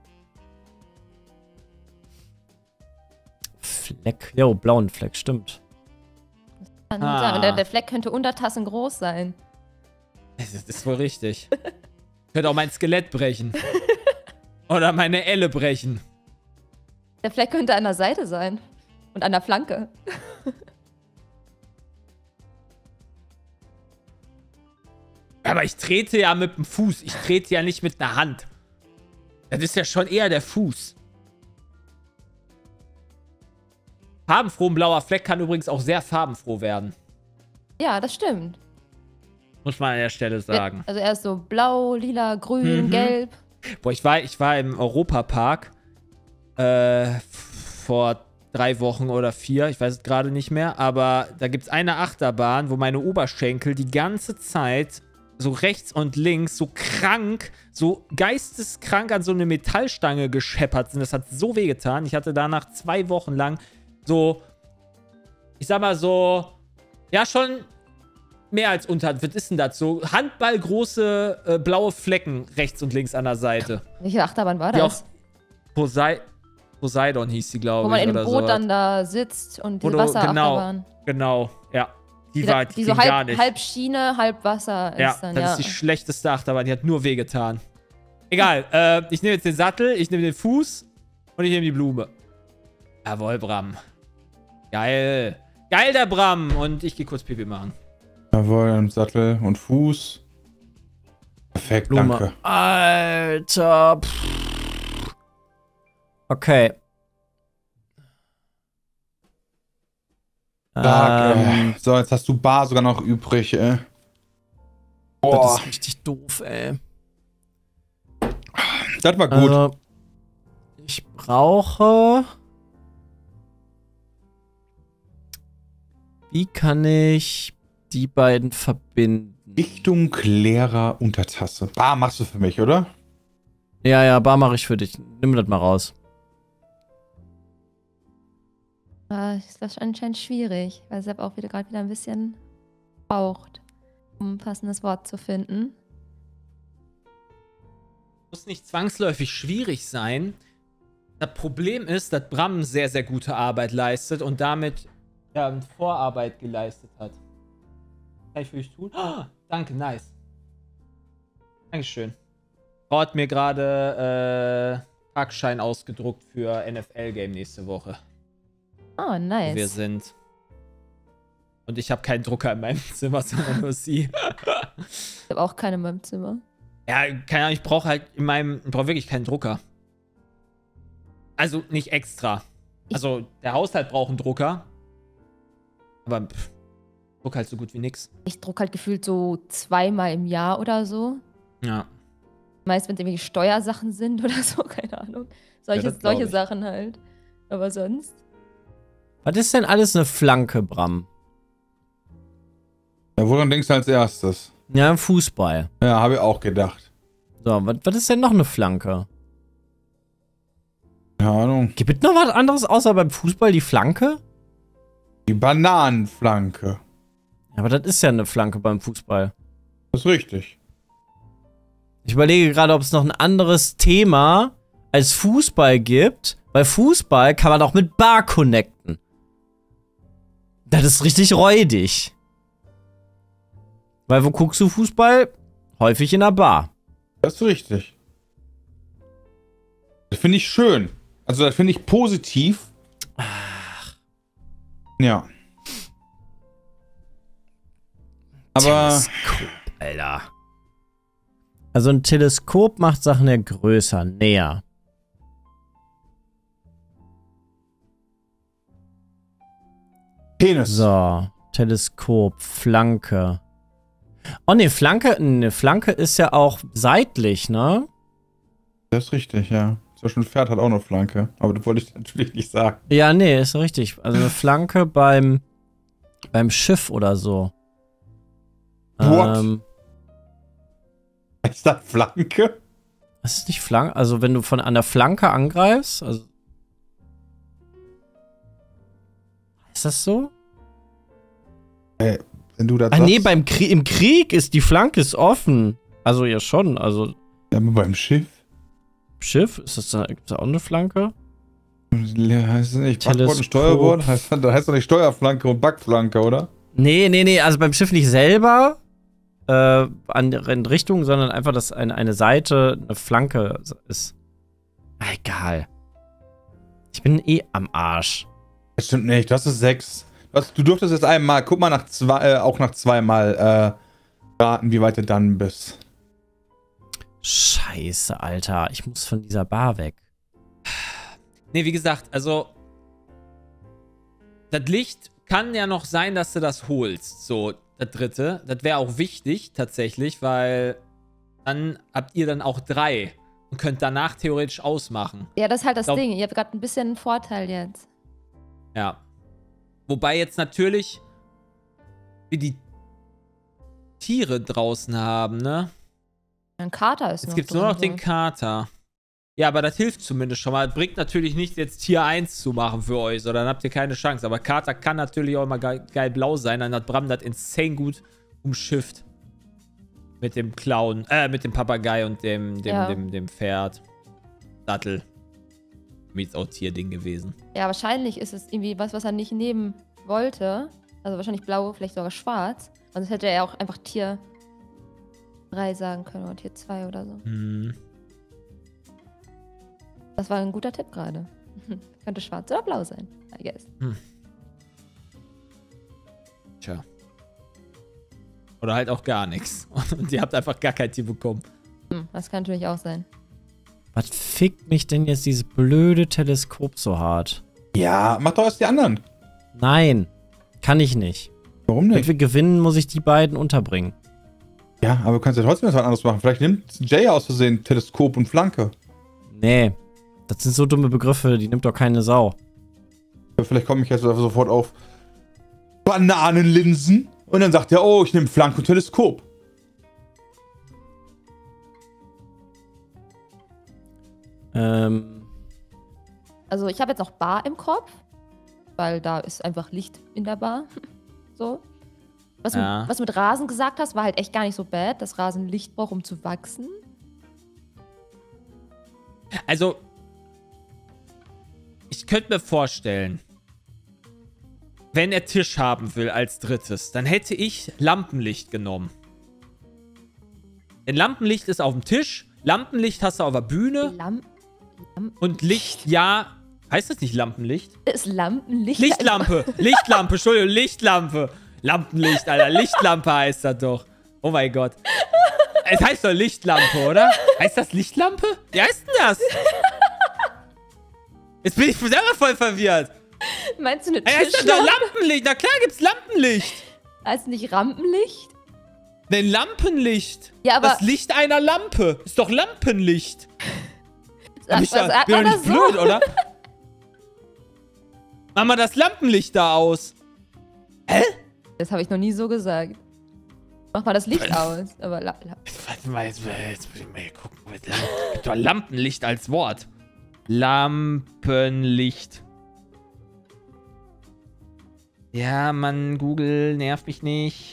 Fleck. Jo, blauen Fleck, stimmt. Kann Ah. sein. Und der, der Fleck könnte Untertassen groß sein. Das ist wohl richtig. Könnte auch mein Skelett brechen. Oder meine Elle brechen. Der Fleck könnte an der Seite sein. Und an der Flanke. Aber ich trete ja mit dem Fuß. Ich trete ja nicht mit einer Hand. Das ist ja schon eher der Fuß. Farbenfroh, ein blauer Fleck kann übrigens auch sehr farbenfroh werden. Ja, das stimmt. Muss man an der Stelle sagen. Ja, also er ist so blau, lila, grün, Mhm. gelb. Boah, ich war, ich war im Europapark äh, vor drei Wochen oder vier, ich weiß es gerade nicht mehr, aber da gibt es eine Achterbahn, wo meine Oberschenkel die ganze Zeit so rechts und links so krank, so geisteskrank an so eine Metallstange gescheppert sind. Das hat so wehgetan. Ich hatte danach zwei Wochen lang so, ich sag mal so, ja schon mehr als unter, was ist denn das? So handballgroße äh, blaue Flecken rechts und links an der Seite. Welche Achterbahn war Die auch das? Posei Poseidon hieß sie, glaube ich. Wo man in oder einem Boot so. dann da sitzt und Wo diese du- Wasserachterbahn. Genau, ja. Die, Die, war, da- die, die so ging gar halb, nicht. halb Schiene, halb Wasser ja, ist dann, das ja. ist die schlechteste Achterbahn. Die hat nur wehgetan. Egal, äh, ich nehme jetzt den Sattel, ich nehme den Fuß und ich nehme die Blume. Jawohl, Bram. Geil. Geil, der Bram. Und ich gehe kurz Pipi machen. Jawohl, Sattel und Fuß. Perfekt, Blume. danke. Alter. Pff. Okay. Stark, Ähm, äh. So, jetzt hast du Bar sogar noch übrig, äh. das Boah, ist richtig doof, ey. das war gut. Also, ich brauche... Wie kann ich die beiden verbinden? Richtung leerer Untertasse. Bar machst du für mich, oder? Ja, ja, Bar mache ich für dich. Nimm das mal raus. Ah, ist das anscheinend schwierig, weil Sepp auch wieder gerade wieder ein bisschen braucht, um ein passendes Wort zu finden. Muss nicht zwangsläufig schwierig sein. Das Problem ist, dass Bram sehr, sehr gute Arbeit leistet und damit ja, Vorarbeit geleistet hat. Kann ich für dich tun? Ah, danke, nice. Dankeschön. Frau hat mir gerade äh, Parkschein ausgedruckt für N F L-Game nächste Woche. Oh, Wo nice. wir sind. Und ich habe keinen Drucker in meinem Zimmer, sondern nur sie. Ich habe auch keine in meinem Zimmer. Ja, keine Ahnung, ich brauche halt in meinem, ich brauche wirklich keinen Drucker. Also nicht extra. Also der Haushalt braucht einen Drucker. Aber pff, druck halt so gut wie nix. Ich druck halt gefühlt so zweimal im Jahr oder so. Ja. Meist, wenn es irgendwelche Steuersachen sind oder so, keine Ahnung. Solche, Ja, das glaub solche ich. Sachen halt. Aber sonst. Was ist denn alles eine Flanke, Bram? Ja, woran denkst du als erstes? Ja, Fußball. Ja, habe ich auch gedacht. So, was, was ist denn noch eine Flanke? Keine Ahnung. Gibt es noch was anderes außer beim Fußball die Flanke? Die Bananenflanke. Ja, aber das ist ja eine Flanke beim Fußball. Das ist richtig. Ich überlege gerade, ob es noch ein anderes Thema als Fußball gibt. Weil Fußball kann man auch mit Bar connecten. Das ist richtig räudig. Weil wo guckst du Fußball? Häufig in der Bar. Das ist richtig. Das finde ich schön. Also, das finde ich positiv. Ach. Ja. Aber Teleskop, Alter. Also ein Teleskop macht Sachen ja größer, näher. Penis. So, Teleskop, Flanke. Oh ne, Flanke, ne, Flanke ist ja auch seitlich, ne? Das ist richtig, ja. Zum Beispiel ein Pferd hat auch eine Flanke. Aber das wollte ich natürlich nicht sagen. Ja, nee, ist richtig. Also eine Flanke beim beim Schiff oder so. What? Ähm, Ist das Flanke? das ist nicht Flanke. Also wenn du von an der Flanke angreifst, also ist das so? Wenn du das Ah sagst. nee, beim Krie im Krieg ist die Flanke ist offen. Also ja schon, also Ja, aber beim Schiff. Schiff, ist das da, gibt's da auch eine Flanke? Heißt das nicht Backbord Teleskop. und Steuerbord? Heißt, da heißt doch nicht Steuerflanke und Backflanke, oder? Nee, nee, nee, also beim Schiff nicht selber äh, an in Richtung, sondern einfach, dass eine, eine Seite eine Flanke ist. Egal. Ich bin eh am Arsch. Das stimmt nicht, das ist sechs. Was, du durftest jetzt einmal, guck mal nach zwei, äh, auch nach zweimal äh, raten, wie weit du dann bist. Scheiße, Alter. Ich muss von dieser Bar weg. Nee, wie gesagt, also das Licht kann ja noch sein, dass du das holst. So, das dritte. Das wäre auch wichtig, tatsächlich, weil dann habt ihr dann auch drei und könnt danach theoretisch ausmachen. Ja, das ist halt das Glaub- Ding. Ihr habt gerade ein bisschen einen Vorteil jetzt. Ja. Wobei jetzt natürlich wir die Tiere draußen haben, ne? Ein Kater ist Jetzt noch gibt es nur drin, noch den so. Kater. Ja, aber das hilft zumindest schon mal. Das bringt natürlich nichts, jetzt Tier eins zu machen für euch, so dann habt ihr keine Chance. Aber Kater kann natürlich auch immer geil, geil blau sein. Dann hat Bram das insane gut umschifft. Mit dem Clown, äh, mit dem Papagei und dem, dem, Ja. dem, dem Pferd. Sattel. Mir ist auch Tierding gewesen. Ja, wahrscheinlich ist es irgendwie was, was er nicht nehmen wollte. Also wahrscheinlich blau, vielleicht sogar schwarz. Sonst hätte er auch einfach Tier drei sagen können oder Tier zwei oder so. Hm. Das war ein guter Tipp gerade. Könnte schwarz oder blau sein, I guess. Tja. Oder halt auch gar nichts. Und ihr habt einfach gar kein Tier bekommen. Hm, das kann natürlich auch sein. Was fickt mich denn jetzt dieses blöde Teleskop so hart? Ja, mach doch erst die anderen. Nein, kann ich nicht. Warum Wenn nicht? wir gewinnen, muss ich die beiden unterbringen. Ja, aber du kannst ja trotzdem was anderes machen. Vielleicht nimmt Jay aus Versehen Teleskop und Flanke. Nee, das sind so dumme Begriffe, die nimmt doch keine Sau. Vielleicht komme ich jetzt sofort auf Bananenlinsen und dann sagt er, oh, ich nehme Flanke und Teleskop. Ähm, Also ich habe jetzt noch Bar im Kopf, weil da ist einfach Licht in der Bar. So. Was, Ja. mit, was du mit Rasen gesagt hast, war halt echt gar nicht so bad, dass Rasen Licht braucht, um zu wachsen. Also, ich könnte mir vorstellen, wenn er Tisch haben will als drittes, dann hätte ich Lampenlicht genommen. Denn Lampenlicht ist auf dem Tisch, Lampenlicht hast du auf der Bühne Lamp und Licht, ja, heißt das nicht Lampenlicht? ist Lampenlicht. Lichtlampe, Lichtlampe, Entschuldigung, Lichtlampe. Lampenlicht, Alter, Lichtlampe heißt das doch. Oh mein Gott. Es heißt doch Lichtlampe, oder? Heißt das Lichtlampe? Wie heißt denn das? Jetzt bin ich selber voll verwirrt. Meinst du eine Ey, heißt das doch Tischlampe? Lampenlicht? Na klar gibt's Lampenlicht. Heißt nicht Rampenlicht? Nein, Lampenlicht. Ja, aber- Das Licht einer Lampe. Ist doch Lampenlicht. Hab ich was da, sagt bin doch man nicht da so? blöd, oder? Mach mal das Lampenlicht da aus. Das habe ich noch nie so gesagt. Mach mal das Licht aus. Aber la, la. Warte mal, jetzt, jetzt muss ich mal hier gucken. Es gibt doch Lampenlicht als Wort. Lampenlicht. Ja, Mann, Google, nerv mich nicht.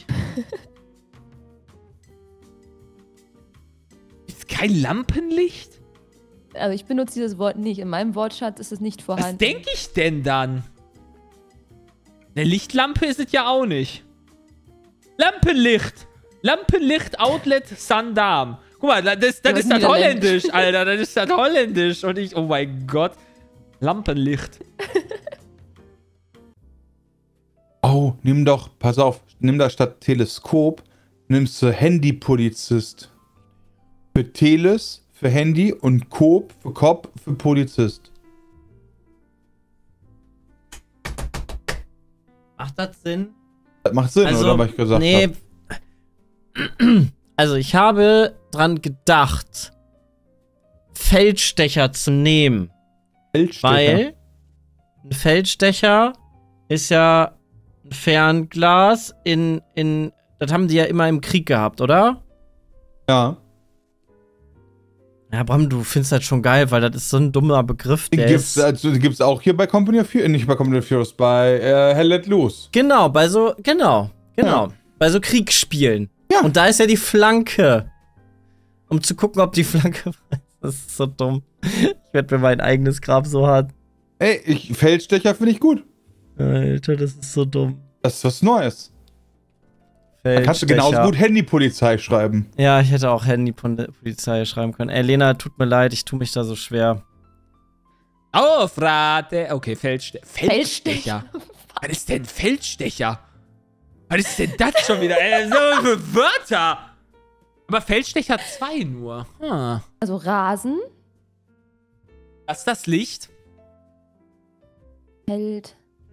Ist kein Lampenlicht? Also ich benutze dieses Wort nicht. In meinem Wortschatz ist es nicht Was vorhanden. denke ich denn dann? Eine Lichtlampe ist es ja auch nicht. Lampenlicht. Lampenlicht Outlet Sandam. Guck mal, das, das, Das ist ist das niederländisch. Holländisch, Alter. Das ist das Holländisch. Und ich, oh mein Gott. Lampenlicht. Oh, nimm doch, pass auf, nimm da statt Teleskop, nimmst du Handypolizist. Für Teles, für Handy und Coop für Cop für Polizist. macht das Sinn? Das macht Sinn, Also, oder was ich gesagt nee. habe? Also, ich habe dran gedacht, Feldstecher zu nehmen. Feldstecher. Weil ein Feldstecher ist ja ein Fernglas in, in, das haben die ja immer im Krieg gehabt, oder? Ja. Ja, Bram, du findest das schon geil, weil das ist so ein dummer Begriff. Den Der gibt's, ist, also, den gibt's auch hier bei Company of Heroes, nicht bei Company of Heroes, bei äh, Hell Let Loose. genau, bei so, genau, genau. Ja. Bei so Kriegsspielen. Ja. Und da ist ja die Flanke. Um zu gucken, ob die Flanke. Das ist so dumm. Ich werde mir mein eigenes Grab so hart Ey, ich, Feldstecher finde ich gut. Alter, das ist so dumm. Das ist was Neues. Da kannst du genauso gut Handypolizei schreiben. Ja, ich hätte auch Handypolizei schreiben können. Ey, Lena, tut mir leid, ich tue mich da so schwer. Aufrate. Okay, Feldste Feldstecher. Feldstecher. Was ist denn Feldstecher? Was ist denn das schon wieder? Ey, so für Wörter. Aber Feldstecher zwei nur. Hm. Also Rasen. Was ist das Licht? Feld.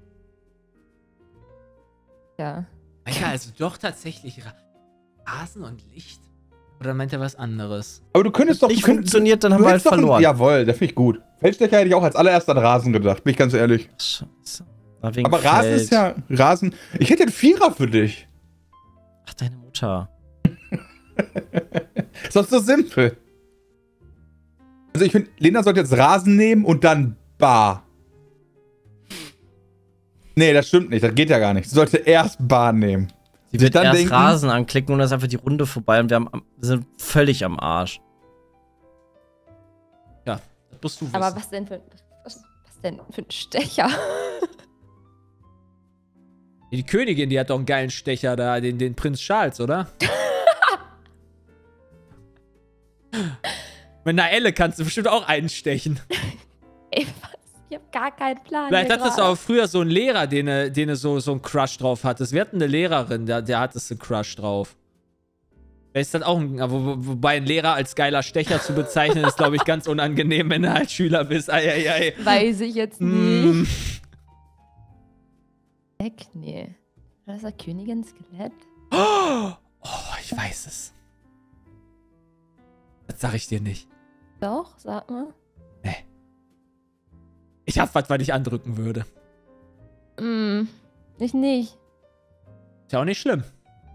Ja. Ja, also doch tatsächlich Ra Rasen und Licht. Oder meint er was anderes? Aber du könntest doch... Nicht du könnt, funktioniert, dann du haben wir halt willst doch ein- verloren. Jawohl, das finde ich gut. Feldstecher hätte ich auch als allererst an Rasen gedacht, bin ich ganz ehrlich. Scheiße. Na, wegen Aber Rasen Feld. ist ja... Rasen... Ich hätte einen Vierer für dich. Ach, deine Mutter. Ist doch so simpel. Also ich finde, Lena sollte jetzt Rasen nehmen und dann Bar. Nee, das stimmt nicht. Das geht ja gar nicht. Sie sollte erst Bar nehmen. Sie Sich wird dann erst denken- Rasen anklicken und dann ist einfach die Runde vorbei und wir, haben, wir sind völlig am Arsch. Ja, das musst du wissen. Aber was denn für, was, was denn für ein Stecher? Die Königin, die hat doch einen geilen Stecher da, den, den Prinz Charles, oder? Mit einer Elle kannst du bestimmt auch einstechen. Ey, was? Ich hab gar keinen Plan. Vielleicht hier hattest du gerade. auch früher so einen Lehrer, den du den du so, so einen Crush drauf hattest. Wir hatten eine Lehrerin, der, der hattest einen Crush drauf. Vielleicht ist das auch ein, wo, wo, wobei ein Lehrer als geiler Stecher zu bezeichnen, ist, glaube ich, ganz unangenehm, wenn du halt Schüler bist. Eieiei. Weiß ich jetzt Mm. nicht. Heck, nee. Das ist der Königin-Skelett? Oh, ich weiß es. Das sag ich dir nicht. Doch, sag mal. Nee. Ich hab was, was ich andrücken würde. Hm, ich nicht. Ist ja auch nicht schlimm.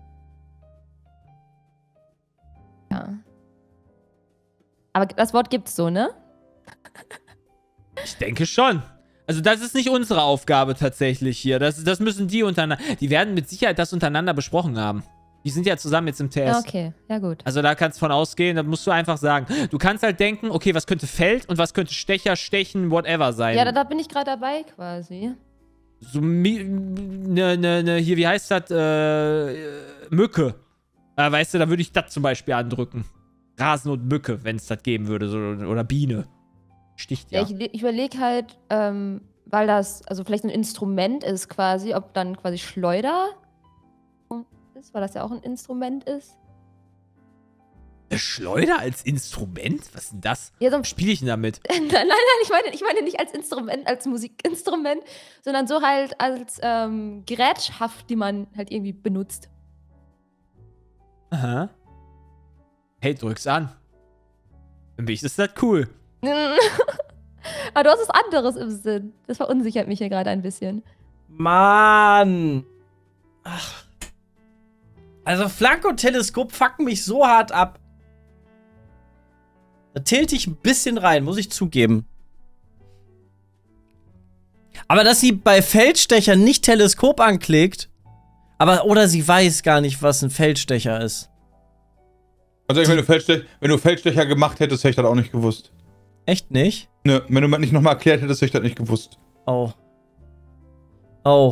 Ja. Aber das Wort gibt's so, ne? Ich denke schon. Also das ist nicht unsere Aufgabe tatsächlich hier. Das, das müssen die untereinander... Die werden mit Sicherheit das untereinander besprochen haben. Die sind ja zusammen jetzt im Test. Ja, okay. Ja, gut. Also da kannst du von ausgehen, da musst du einfach sagen. Du kannst halt denken, okay, was könnte Feld und was könnte Stecher, Stechen, whatever sein. Ja, da, da bin ich gerade dabei quasi. So, ne, ne, ne, hier, wie heißt das? Äh, Mücke. Äh, weißt du, da würde ich das zum Beispiel andrücken. Rasen und Mücke, wenn es das geben würde. So, oder Biene. Sticht ja. Ja, ich, ich überlege halt, ähm, weil das also vielleicht ein Instrument ist quasi, ob dann quasi Schleuder ist, weil das ja auch ein Instrument ist. Eine Schleuder als Instrument? Was ist denn das? Ja, so ein Was spiele ich denn damit? nein, nein, nein, ich meine, ich meine nicht als Instrument, als Musikinstrument, sondern so halt als ähm, Gerätschaft, die man halt irgendwie benutzt. Aha. Hey, drück's an. Für mich ist das cool. Aber du hast was anderes im Sinn. Das verunsichert mich hier gerade ein bisschen. Mann! Ach. Also Flanko-Teleskop fucken mich so hart ab. Da tilte ich ein bisschen rein, muss ich zugeben. Aber dass sie bei Feldstecher nicht Teleskop anklickt, aber oder sie weiß gar nicht, was ein Feldstecher ist. Also wenn du, Feldstech, wenn du Feldstecher gemacht hättest, hätte ich das auch nicht gewusst. Echt nicht? Nö, wenn du das nicht nochmal erklärt hättest, hätte ich das nicht gewusst. Oh. Oh.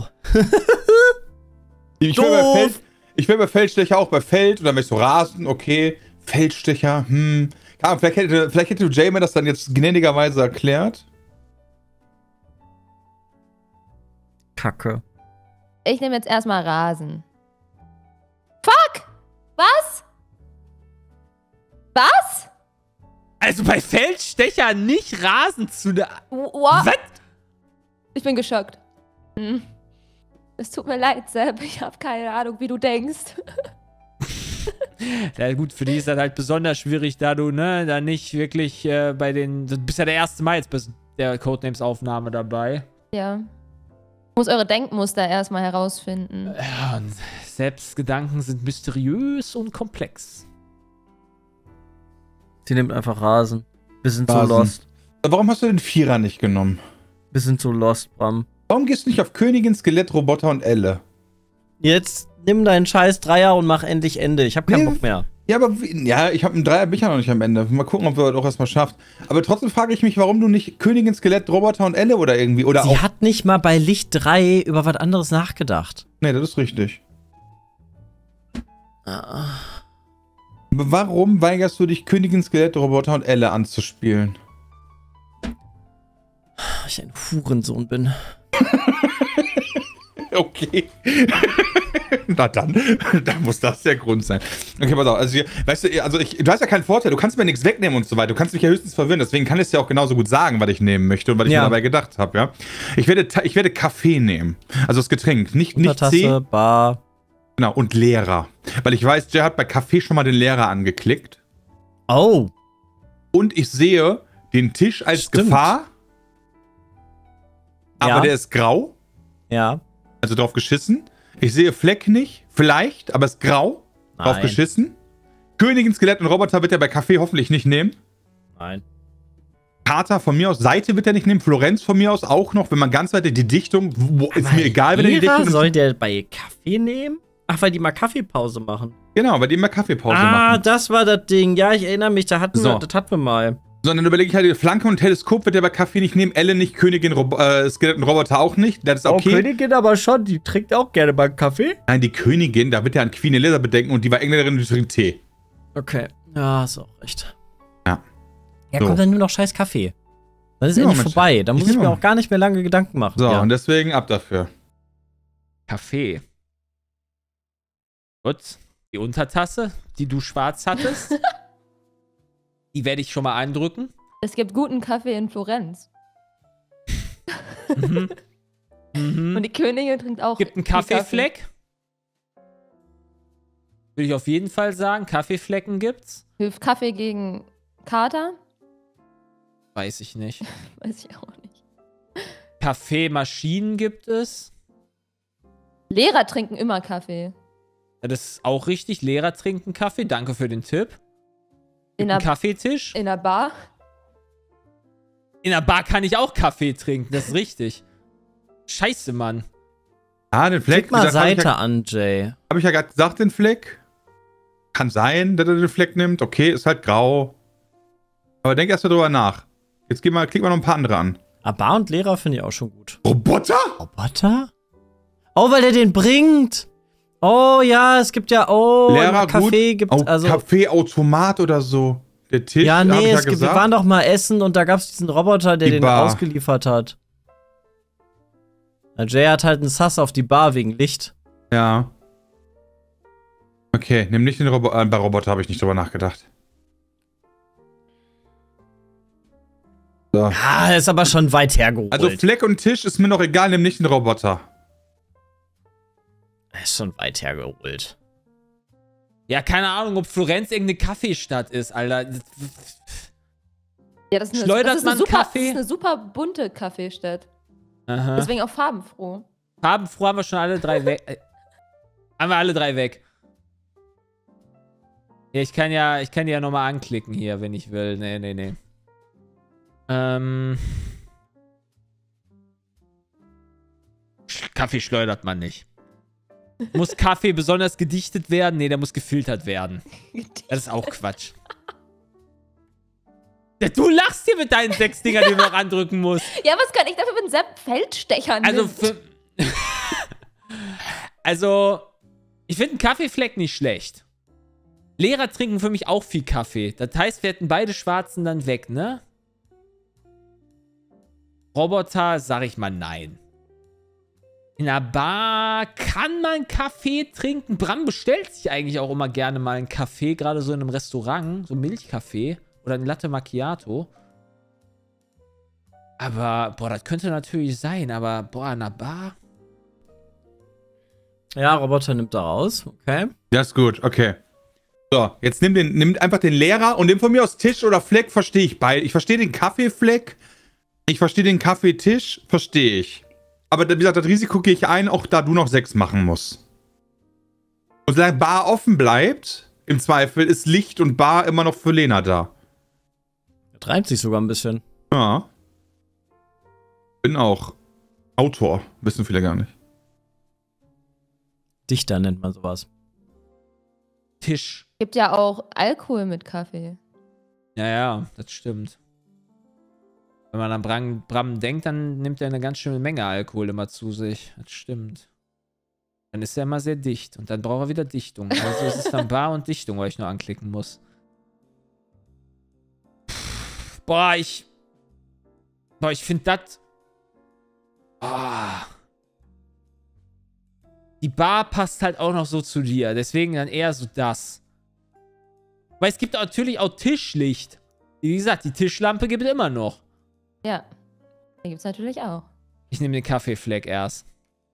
Ich wäre bei, Doof. Feld, ich wär bei Feldstecher auch bei Feld oder möchtest du Rasen, okay. Feldstecher, hm. Ja, vielleicht hätte, vielleicht hätte Jay mir das dann jetzt gnädigerweise erklärt. Kacke. Ich nehme jetzt erstmal Rasen. Fuck! Was? Was? Also bei Feldstecher nicht Rasen zu der... What? Was? Ich bin geschockt. Hm. Es tut mir leid, Sepp. Ich habe keine Ahnung, wie du denkst. Ja gut, für die ist das halt besonders schwierig, da du, ne, da nicht wirklich äh, bei den... Du bist ja der erste Mal jetzt bei der Codenames-Aufnahme dabei. Ja. Ich muss eure Denkmuster erstmal herausfinden. Ja, und selbst Gedanken sind mysteriös und komplex. Sie nimmt einfach Rasen. Wir sind Rasen. so lost. Warum hast du den Vierer nicht genommen? Wir sind so lost, Bram. Warum gehst du nicht auf Königin, Skelett, Roboter und Elle? Jetzt nimm deinen scheiß Dreier und mach endlich Ende. Ich hab keinen Nee. Bock mehr. Ja, aber wie, ja, ich habe einen Dreier Becher noch nicht am Ende. Mal gucken, ob wir das auch erstmal schafft. Aber trotzdem frage ich mich, warum du nicht Königin, Skelett, Roboter und Elle oder irgendwie oder Sie auch. hat nicht mal bei Licht drei über was anderes nachgedacht. Nee, das ist richtig. Ah. Aber warum weigerst du dich, Königin, Skelett, Roboter und Elle anzuspielen? Weil ich ein Hurensohn bin. Okay. Na dann, dann muss das der Grund sein. Okay, pass auf. Also, hier, weißt du, also ich, du hast ja keinen Vorteil, du kannst mir nichts wegnehmen und so weiter. Du kannst mich ja höchstens verwirren. Deswegen kann ich es ja auch genauso gut sagen, was ich nehmen möchte und was ich Ja. mir dabei gedacht habe, ja. Ich werde, ich werde Kaffee nehmen. Also das Getränk. Nicht, nicht Untertasse, Tee. Bar. Genau, und Lehrer. Weil ich weiß, Jay hat bei Kaffee schon mal den Lehrer angeklickt. Oh. Und ich sehe den Tisch als Stimmt. Gefahr. Aber Ja. der ist grau. Ja. Also drauf geschissen. Ich sehe Fleck nicht. Vielleicht, aber ist grau. Drauf Nein. geschissen. Königin, Skelett und Roboter wird er bei Kaffee hoffentlich nicht nehmen. Nein. Kater von mir aus. Seite wird er nicht nehmen. Florenz von mir aus auch noch. Wenn man ganz weit die Dichtung. Wo, ist Aber mir egal, wenn er die Lehrer Dichtung. soll der bei Kaffee nehmen? Ach, weil die mal Kaffeepause machen. Genau, weil die immer Kaffeepause ah, machen. das war das Ding. Ja, ich erinnere mich, da hatten So. wir, das hatten wir mal. Sondern überlege ich halt, die Flanke und Teleskop wird er bei Kaffee nicht nehmen. Elle nicht. Königin, Rob äh, Skelett und Roboter auch nicht. Das ist okay. Oh, Königin aber schon, die trinkt auch gerne mal Kaffee. Nein, die Königin, da wird er an Queen Elizabeth denken und die war Engländerin und die trinkt Tee. Okay. Ja, ist auch recht. Ja. Ja, So. kommt dann nur noch scheiß Kaffee. Dann ist Ja, endlich Mensch. vorbei. Da Ich muss ich nehme mir mal. auch gar nicht mehr lange Gedanken machen. So, ja. und deswegen ab dafür. Kaffee. Gut. Die Untertasse, die du schwarz hattest. Die werde ich schon mal eindrücken. Es gibt guten Kaffee in Florenz. Mhm. Mhm. Und die Königin trinkt auch. Gibt einen viel Kaffee. Kaffeefleck. Würde ich auf jeden Fall sagen. Kaffeeflecken gibt's. Hilft Kaffee gegen Kater? Weiß ich nicht. Weiß ich auch nicht. Kaffeemaschinen gibt es. Lehrer trinken immer Kaffee. Ja, das ist auch richtig. Lehrer trinken Kaffee. Danke für den Tipp. Gibt In einen der, Kaffeetisch. in der Bar. In der Bar kann ich auch Kaffee trinken. Das ist richtig. Scheiße, Mann. Ah, den Fleck. Klick mal wie gesagt, hab ich Seite ja, an, Jay. Hab ich ja gerade gesagt, den Fleck. Kann sein, dass er den Fleck nimmt. Okay, ist halt grau. Aber denk erst mal drüber nach. Jetzt geh mal, klick mal noch ein paar andere an. Ah, Bar und Lehrer finde ich auch schon gut. Roboter? Roboter? Oh, weil der den bringt. Oh ja, es gibt ja, oh, Lehrer, im Kaffee gut. gibt Oh, also. Kaffeeautomat oder so. Der Tisch, Ja, hab nee, ich ja es gibt, wir gesagt. waren doch mal essen und da gab es diesen Roboter, der Die den Bar. ausgeliefert hat. Na, Jay hat halt einen Sass auf die Bar wegen Licht. Ja. Okay, nimm nicht den Roboter. Äh, bei Roboter habe ich nicht drüber nachgedacht. So. Ah, ist aber schon weit hergeholt. Also Fleck und Tisch ist mir noch egal, nimm nicht den Roboter. ist schon weit hergeholt. Ja, keine Ahnung, ob Florenz irgendeine Kaffeestadt ist, Alter. Ja, das ist eine, Schleudert das ist eine man super, Kaffee? Das ist eine super bunte Kaffeestadt. Aha. Deswegen auch farbenfroh. Farbenfroh haben wir schon alle drei weg. Äh, haben wir alle drei weg. Ja, ich kann ja, ich kann die ja nochmal anklicken hier, wenn ich will. Nee, nee, nee. Ähm. Kaffee schleudert man nicht. Muss Kaffee besonders gedichtet werden? Nee, der muss gefiltert werden. Das ist auch Quatsch. Ja, du lachst hier mit deinen sechs Dinger, die du noch andrücken musst. Ja, was kann ich dafür mit Sepp Feldstechern? Also, nimmt? für, also, ich finde einen Kaffeefleck nicht schlecht. Lehrer trinken für mich auch viel Kaffee. Das heißt, wir hätten beide Schwarzen dann weg, ne? Roboter, sag ich mal nein. In einer Bar kann man Kaffee trinken. Bram bestellt sich eigentlich auch immer gerne mal einen Kaffee, gerade so in einem Restaurant, so Milchkaffee oder ein Latte Macchiato. Aber, boah, das könnte natürlich sein, aber, boah, in einer Bar? Ja, Roboter nimmt da raus, okay. Ja, ist gut, okay. So, jetzt nimm, den, nimm einfach den Lehrer und nimm von mir aus Tisch oder Fleck, verstehe ich beide. Ich verstehe den Kaffeefleck, ich verstehe den Kaffeetisch, verstehe ich. Aber wie gesagt, das Risiko gehe ich ein, auch da du noch sechs machen musst. Und solange Bar offen bleibt, im Zweifel, ist Licht und Bar immer noch für Lena da. Das reimt sich sogar ein bisschen. Ja. Bin auch Autor, wissen viele gar nicht. Dichter nennt man sowas. Tisch. Gibt ja auch Alkohol mit Kaffee. Ja, ja, das stimmt. Wenn man an Bram, Bram denkt, dann nimmt er eine ganz schöne Menge Alkohol immer zu sich. Das stimmt. Dann ist er immer sehr dicht. Und dann braucht er wieder Dichtung. Also ist es dann Bar und Dichtung, weil ich nur anklicken muss. Pff, boah, ich... Boah, ich finde das... Oh. Die Bar passt halt auch noch so zu dir. Deswegen dann eher so das. Weil es gibt natürlich auch Tischlicht. Wie gesagt, die Tischlampe gibt es immer noch. Ja. Den gibt's natürlich auch. Ich nehme den Kaffeefleck erst.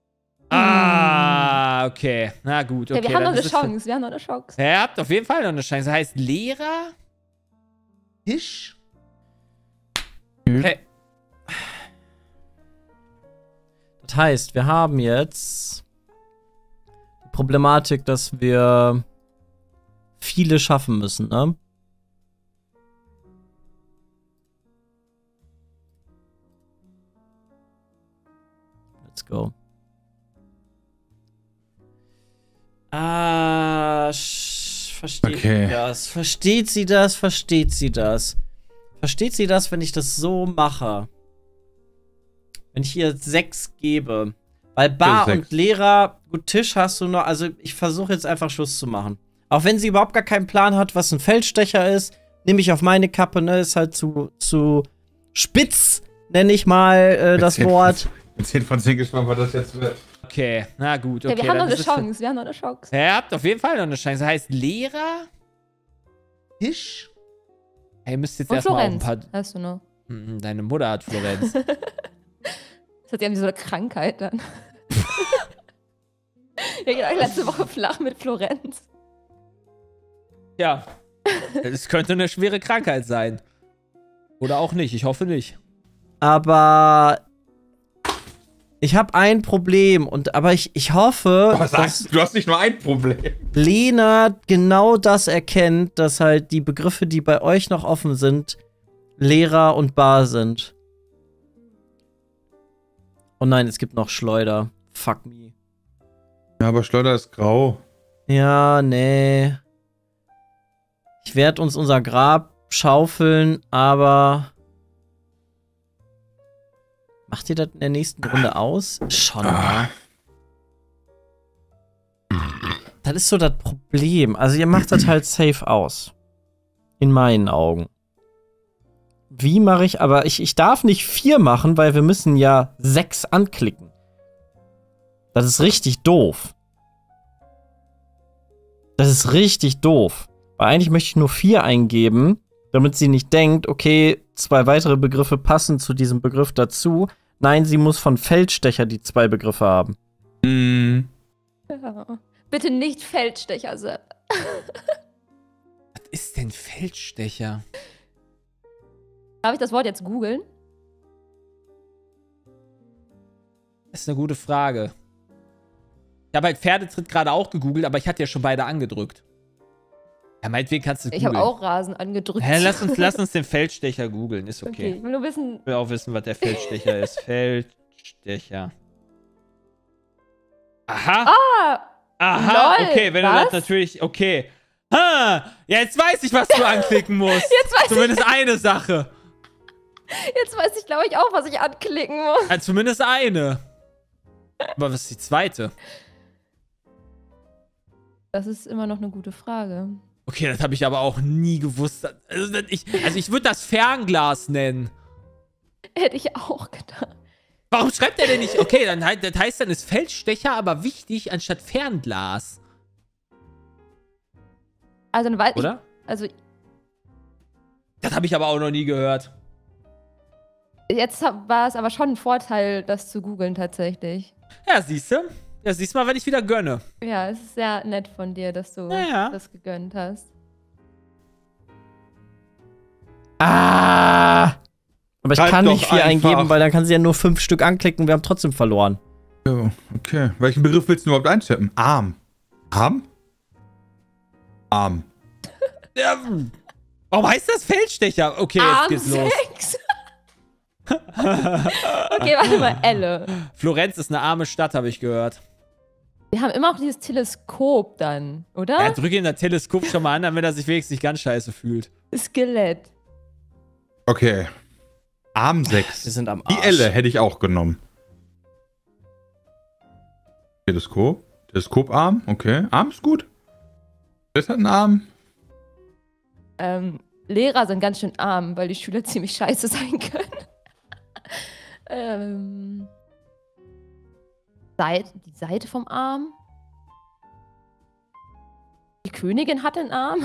Ah, okay. Na gut, okay. Ja, wir haben noch eine ist Chance. Wir haben noch eine Chance. Ja, ihr habt auf jeden Fall noch eine Chance. Das heißt Lehrer? Tisch? Okay. Das heißt, wir haben jetzt die Problematik, dass wir viele schaffen müssen, ne? Let's go. Ah, versteht Okay. sie das? Versteht sie das? Versteht sie das? Versteht sie das, wenn ich das so mache? Wenn ich ihr sechs gebe. Weil Bar Sechs. und Lehrer, gut, Tisch hast du noch. Also ich versuche jetzt einfach Schluss zu machen. Auch wenn sie überhaupt gar keinen Plan hat, was ein Feldstecher ist, nehme ich auf meine Kappe, ne? Ist halt zu, zu spitz, nenne ich mal äh, das Wort. Mit zehn von zehn gespannt, was das jetzt wird. Okay, na gut. Okay, Ja, wir haben noch dann eine ist es- Chance. Wir haben noch eine Chance. Ja, ihr habt auf jeden Fall noch eine Chance. Das heißt Lehrer? Tisch? Hey, ihr müsst jetzt Und erstmal auch ein Florenz paar... hast du noch. Hm, Deine Mutter hat Florenz. Das hat ja irgendwie so eine Krankheit dann. Ja, genau, letzte Woche flach mit Florenz. Ja. Es könnte eine schwere Krankheit sein. Oder auch nicht. Ich hoffe nicht. Aber ich habe ein Problem und aber ich, ich hoffe, Was dass sagst du? Du hast nicht nur ein Problem. Lena genau das erkennt, dass halt die Begriffe, die bei euch noch offen sind, Lehrer und Bar sind. Oh nein, es gibt noch Schleuder. Fuck me. Ja, aber Schleuder ist grau. Ja, nee. Ich werde uns unser Grab schaufeln, aber macht ihr das in der nächsten Runde aus? Schon, Ah. ne? Das ist so das Problem. Also ihr macht das halt safe aus. In meinen Augen. Wie mache ich, aber ich, ich darf nicht vier machen, weil wir müssen ja sechs anklicken. Das ist richtig doof. Das ist richtig doof. Weil eigentlich möchte ich nur vier eingeben, damit sie nicht denkt, okay, zwei weitere Begriffe passen zu diesem Begriff dazu. Nein, sie muss von Feldstecher die zwei Begriffe haben. Mhm. Ja. Bitte nicht Feldstecher, Sepp. Was ist denn Feldstecher? Darf ich das Wort jetzt googeln? Das ist eine gute Frage. Ich habe halt Pferdetritt gerade auch gegoogelt, aber ich hatte ja schon beide angedrückt. Ja, meinetwegen kannst du Ich googeln. habe auch Rasen angedrückt. Hä, lass uns, lass uns den Feldstecher googeln, ist okay. Okay, ich will nur wissen. Ich will auch wissen, was der Feldstecher ist. Feldstecher. Aha. Ah! Aha, lol, okay, wenn du was? das natürlich, okay. Ha, ja, jetzt weiß ich, was du anklicken musst. Jetzt weiß Zumindest eine Sache. Jetzt weiß ich, glaube ich, auch, was ich anklicken muss. Ja, zumindest eine. Aber was ist die zweite? Das ist immer noch eine gute Frage. Okay, das habe ich aber auch nie gewusst. Also, das- ich, also ich würde das Fernglas nennen. Hätte ich auch gedacht. Warum schreibt er denn nicht? Okay, dann he- das heißt dann ist Feldstecher aber wichtig anstatt Fernglas. Also, dann weiß Oder? ich. Also, Das habe ich aber auch noch nie gehört. jetzt hab- war es aber schon ein Vorteil, das zu googeln tatsächlich. Ja, siehst du? Ja, siehst mal, wenn ich wieder gönne. Ja, es ist sehr nett von dir, dass du Ja, ja. das gegönnt hast. Ah! Aber ich Schreib kann doch nicht vier einfach. eingeben, weil dann kann sie ja nur fünf Stück anklicken. Wir haben trotzdem verloren. Ja, okay. Welchen Begriff willst du überhaupt eintippen? Arm. Arm? Arm. Ja, warum heißt das Feldstecher? Okay, jetzt geht's los. Armsex. Okay, warte mal, Elle. Florenz ist eine arme Stadt, habe ich gehört. Wir haben immer auch dieses Teleskop dann, oder? Ja, drück ihm das Teleskop schon mal an, damit er sich wenigstens nicht ganz scheiße fühlt. Skelett. Okay. Arm sechs. Wir sind am Die Arsch. Elle hätte ich auch genommen. Teleskop. Teleskoparm. Okay. Arm ist gut. Das hat einen Arm. Ähm, Lehrer sind ganz schön arm, weil die Schüler ziemlich scheiße sein können. ähm, Seite, die Seite vom Arm. Die Königin hat einen Arm.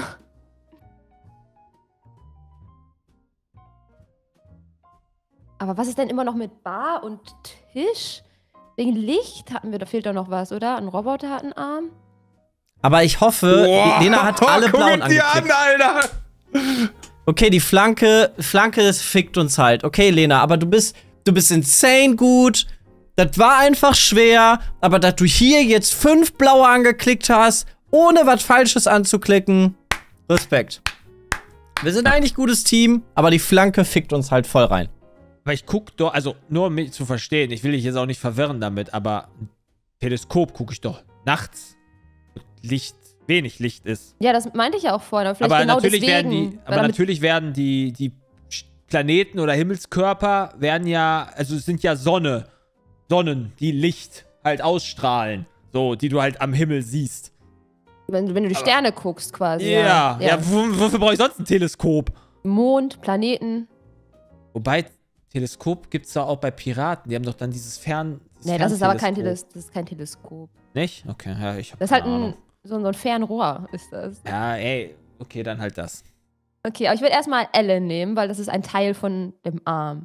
Aber was ist denn immer noch mit Bar und Tisch? Wegen Licht hatten wir, da fehlt doch noch was, oder? Ein Roboter hat einen Arm. Aber ich hoffe, Boah, Lena hat alle guck blauen uns die angeklickt. an, Alter! Okay, die Flanke, Flanke, das fickt uns halt. Okay, Lena, aber du bist, du bist insane gut. Das war einfach schwer, aber dass du hier jetzt fünf blaue angeklickt hast, ohne was Falsches anzuklicken, Respekt. Wir sind eigentlich ein gutes Team, aber die Flanke fickt uns halt voll rein. Aber ich guck doch, also nur um mich zu verstehen, ich will dich jetzt auch nicht verwirren damit, aber ein Teleskop gucke ich doch nachts. Licht, wenig Licht ist. Ja, das meinte ich ja auch vorhin. Aber, vielleicht Aber genau natürlich deswegen, werden die, weil aber damit- natürlich werden die, die Planeten oder Himmelskörper werden ja, also es sind ja Sonne, Sonnen, die Licht halt ausstrahlen. So, die du halt am Himmel siehst. Wenn, wenn du die Sterne guckst, quasi. Ja, ja, wo- wofür brauche ich sonst ein Teleskop? Mond, Planeten. Wobei, Teleskop gibt es da auch bei Piraten. Die haben doch dann dieses Fern... dieses Nee, das ist aber kein, Fernteleskop. Teles das ist kein Teleskop. Nicht? Okay, ja, ich hab Das ist halt keine ein, Ahnung. so, so ein Fernrohr, ist das. Ja, ey, okay, dann halt das. Okay, aber ich würde erstmal Elle nehmen, weil das ist ein Teil von dem Arm.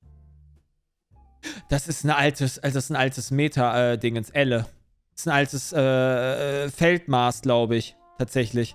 Das ist ein altes, also das ist ein altes Meta-Dingens, Elle. Das ist ein altes äh, äh, Feldmaß, glaube ich, tatsächlich.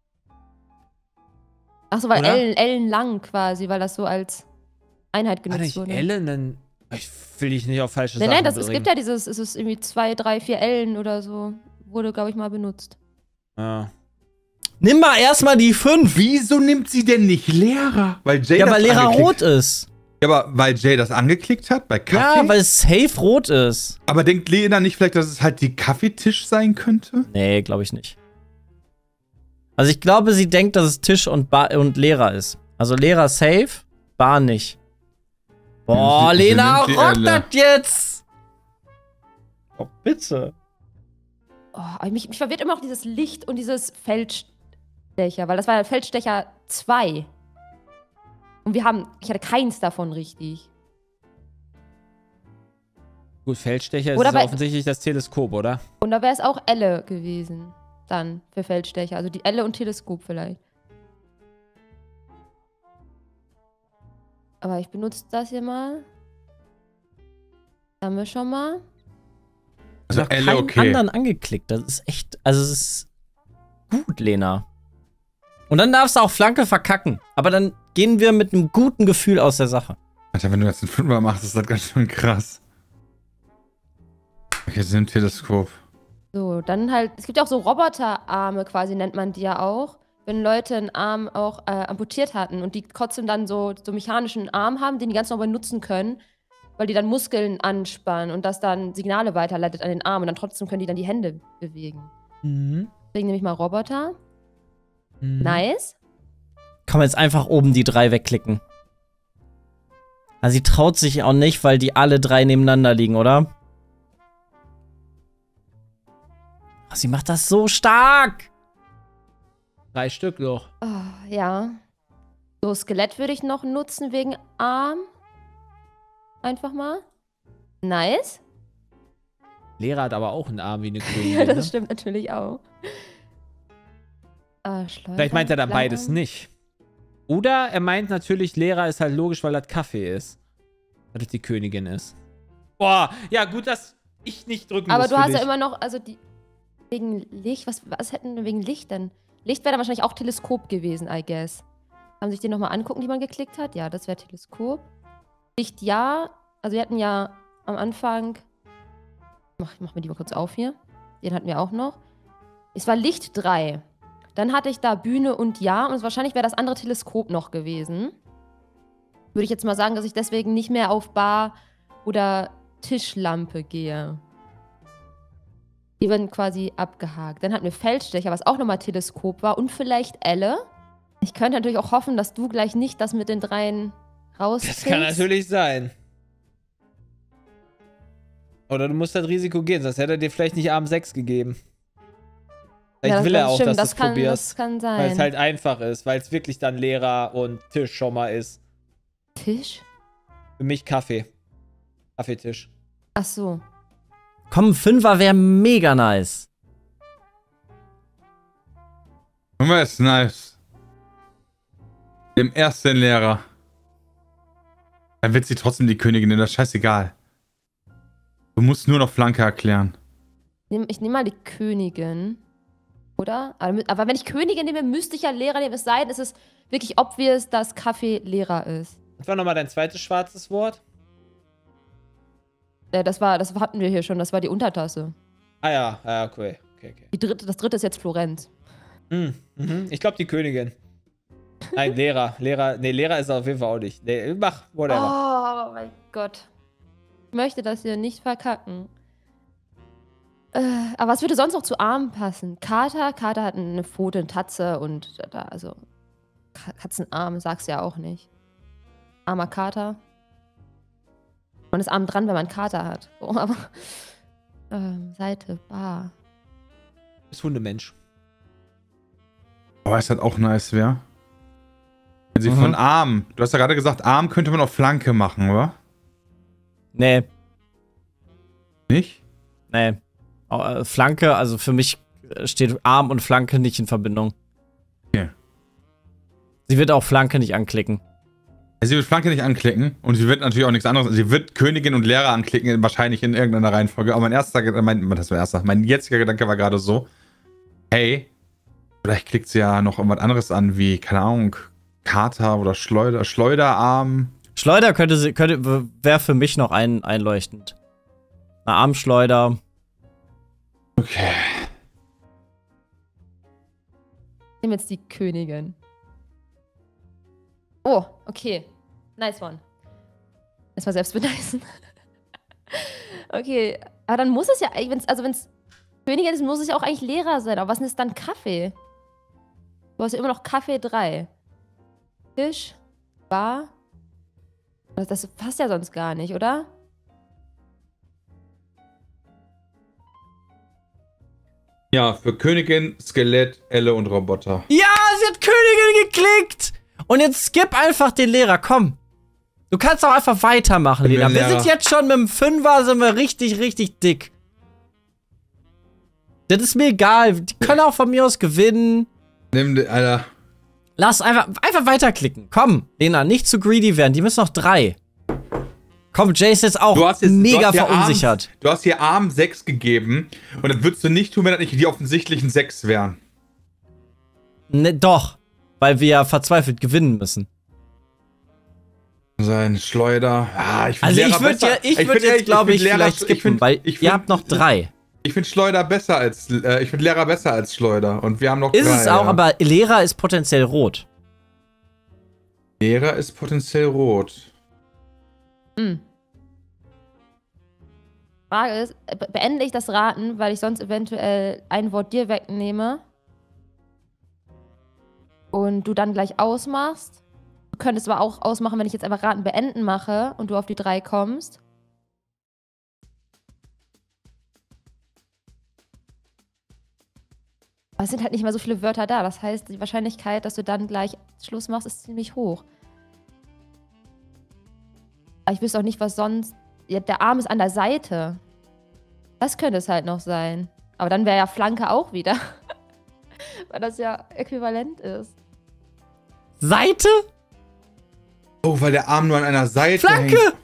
Achso, weil Oder? Ellen, Ellen lang quasi, weil das so als Einheit War genutzt nicht wurde. Elle ein... Ich will dich nicht auf falsche Nein, Sachen nein, das, es bringen. gibt ja dieses, es ist irgendwie zwei, drei, vier Ellen oder so. Wurde, glaube ich, mal benutzt. Ja. Nimm mal erstmal die fünf. Wieso nimmt sie denn nicht Lehrer? Weil Jay Ja, das weil Lehrer angeklickt- rot ist. Ja, aber weil Jay das angeklickt hat bei Kaffee? Ja, weil es safe rot ist. aber denkt Lena nicht vielleicht, dass es halt die Kaffeetisch sein könnte? Nee, glaube ich nicht. Also ich glaube, sie denkt, dass es Tisch und, Bar und Lehrer ist. Also Lehrer safe, Bar nicht. Boah, Sie- sie Lena, nimmt die rock Elle. das jetzt! Oh, bitte. Oh, mich, mich verwirrt immer auch dieses Licht und dieses Feldstecher, weil das war ja Feldstecher zwei. Und wir haben, ich hatte keins davon richtig. Gut, Feldstecher ist Oder es bei- offensichtlich das Teleskop, oder? Und da wäre es auch Elle gewesen. Dann für Feldstecher. Also die Elle und Teleskop vielleicht. Aber ich benutze das hier mal. Haben wir schon mal. Also Ich hab Elle, keinen okay. anderen angeklickt. Das ist echt, also es ist gut, Lena. Und dann darfst du auch Flanke verkacken. Aber dann gehen wir mit einem guten Gefühl aus der Sache. Alter, wenn du jetzt einen Fünfer machst, ist das ganz schön krass. Okay, sie nimmt Teleskop. So, dann halt, es gibt ja auch so Roboterarme quasi, nennt man die ja auch. Wenn Leute einen Arm auch äh, amputiert hatten und die trotzdem dann so, so mechanischen Arm haben, den die ganz normal benutzen können, weil die dann Muskeln anspannen und das dann Signale weiterleitet an den Arm und dann trotzdem können die dann die Hände bewegen. Mhm. Deswegen nehme ich mal Roboter. Mhm. Nice. Kann man jetzt einfach oben die drei wegklicken. Also sie traut sich auch nicht, weil die alle drei nebeneinander liegen, oder? Ach, sie macht das so stark. Drei Stück noch. Oh, ja. So, Skelett würde ich noch nutzen wegen Arm. Einfach mal. Nice. Lehrer hat aber auch einen Arm wie eine Königin. Ja, das ne? stimmt natürlich auch. Äh, Schleuder, Vielleicht meint er dann Flanke. beides nicht. Oder er meint natürlich, Lehrer ist halt logisch, weil das Kaffee ist. Weil das die Königin ist. Boah, ja gut, dass ich nicht drücken Aber muss du für hast ja dich. immer noch, also die, wegen Licht, was, was hätten wir wegen Licht denn? Licht wäre dann wahrscheinlich auch Teleskop gewesen, I guess. Kann man sich den nochmal angucken, die man geklickt hat? Ja, das wäre Teleskop. Licht ja, also wir hatten ja am Anfang, mach, mach mir die mal kurz auf hier. Den hatten wir auch noch. Es war Licht drei. Dann hatte ich da Bühne und ja, und wahrscheinlich wäre das andere Teleskop noch gewesen. Würde ich jetzt mal sagen, dass ich deswegen nicht mehr auf Bar oder Tischlampe gehe. Die werden quasi abgehakt. Dann hatten wir Feldstecher, was auch nochmal Teleskop war. Und vielleicht Elle. Ich könnte natürlich auch hoffen, dass du gleich nicht das mit den dreien rauskriegst. Das kann natürlich sein. Oder du musst das Risiko gehen, sonst hätte er dir vielleicht nicht Arm sechs gegeben. Vielleicht Ja, das- will er das auch, stimmt, dass du das es kann- probierst. das kann sein. Weil es halt einfach ist, weil es wirklich dann Lehrer und Tisch schon mal ist. Tisch? Für mich Kaffee. Kaffeetisch. Ach so. Komm, ein Fünfer wäre mega nice. Fünfer ist nice. Dem ersten Lehrer. Dann wird sie trotzdem die Königin, das ist scheißegal. Du musst nur noch Flanke erklären. Nehm- Ich nehme mal die Königin. Oder? Aber, aber wenn ich Königin nehme, müsste ich ja Lehrer nehmen. Es sei denn, es ist wirklich obvious, dass Kaffee Lehrer ist. Was war nochmal dein zweites schwarzes Wort? Äh, das, war, das hatten wir hier schon. Das war die Untertasse. Ah ja, ja, okay. okay, okay. Die dritte, das dritte ist jetzt Florenz. Hm, mhm. Ich glaube die Königin. Nein, Lehrer. Lehrer. Nee, Lehrer ist er auf jeden Fall auch nicht. Nee, mach, whatever. Oh mein Gott. Ich möchte das hier nicht verkacken. Äh, aber was würde sonst noch zu Armen passen? Kater? Kater hat eine Pfote, eine Tatze und da, also Ka- Katzenarm, sagst du ja auch nicht. Armer Kater. Man ist arm dran, wenn man einen Kater hat. Oh, aber ähm, Seite, Bar. Ist Hundemensch. Aber es hat auch nice wäre. Wenn sie Mhm. von Arm, du hast ja gerade gesagt, Arm könnte man auf Flanke machen, oder? Nee, Nicht? nee. Oh, äh, Flanke, also für mich steht Arm und Flanke nicht in Verbindung. Okay. Sie wird auch Flanke nicht anklicken. Sie wird Flanke nicht anklicken und sie wird natürlich auch nichts anderes. Sie wird Königin und Lehrer anklicken, wahrscheinlich in irgendeiner Reihenfolge. Aber mein erster Gedanke, mein, das war erster, mein jetziger Gedanke war gerade so: Hey, vielleicht klickt sie ja noch irgendwas anderes an, wie, keine Ahnung, Kater oder Schleuder, Schleuderarm. Schleuder könnte sie, könnte, wäre für mich noch ein, einleuchtend. Eine Armschleuder. Okay. Ich nehme jetzt die Königin. Oh, okay. Nice one. Erstmal selbst beneisen. Okay, aber dann muss es ja, wenn's, also wenn es Königin ist, muss es ja auch eigentlich Lehrer sein. Aber was ist dann Kaffee? Du hast ja immer noch Kaffee drei. Tisch, Bar. Das, das passt ja sonst gar nicht, oder? Ja, für Königin, Skelett, Elle und Roboter. Ja, sie hat Königin geklickt! Und jetzt skip einfach den Lehrer, komm. Du kannst auch einfach weitermachen, Nimm den Lena. Wir Lehrer. sind jetzt schon mit dem Fünfer, sind wir richtig, richtig dick. Das ist mir egal. Die können auch von mir aus gewinnen. Nimm den, Alter. Lass einfach, einfach weiterklicken. Komm, Lena, nicht zu greedy werden. Die müssen noch drei. Komm, Jay ist jetzt auch Du hast jetzt, mega du hast hier verunsichert. Arm, du hast hier Arm sechs gegeben und das würdest du nicht tun, wenn das nicht die offensichtlichen sechs wären. Ne, doch. Weil wir ja verzweifelt gewinnen müssen. Sein Schleuder. Ah, ich find Also Lehrer ich würde besser. ja, ich find würd ehrlich, jetzt, glaube find ich, Lehrer- vielleicht skippen, find- weil ich ihr find- habt noch drei. Ich finde Schleuder besser als, äh, ich finde Lehrer besser als Schleuder und wir haben noch Ist drei. es auch, ja. aber Lehrer ist potenziell rot. Lehrer ist potenziell rot. Hm. Frage ist, äh, be- beende ich das Raten, weil ich sonst eventuell ein Wort dir wegnehme und du dann gleich ausmachst? Du könntest aber auch ausmachen, wenn ich jetzt einfach Raten beenden mache und du auf die drei kommst. Aber es sind halt nicht mehr so viele Wörter da. Das heißt, die Wahrscheinlichkeit, dass du dann gleich Schluss machst, ist ziemlich hoch. Aber ich wüsste auch nicht, was sonst... Ja, der Arm ist an der Seite. Das könnte es halt noch sein. Aber dann wäre ja Flanke auch wieder. Weil das ja äquivalent ist. Seite? Oh, weil der Arm nur an einer Seite Flanke! hängt.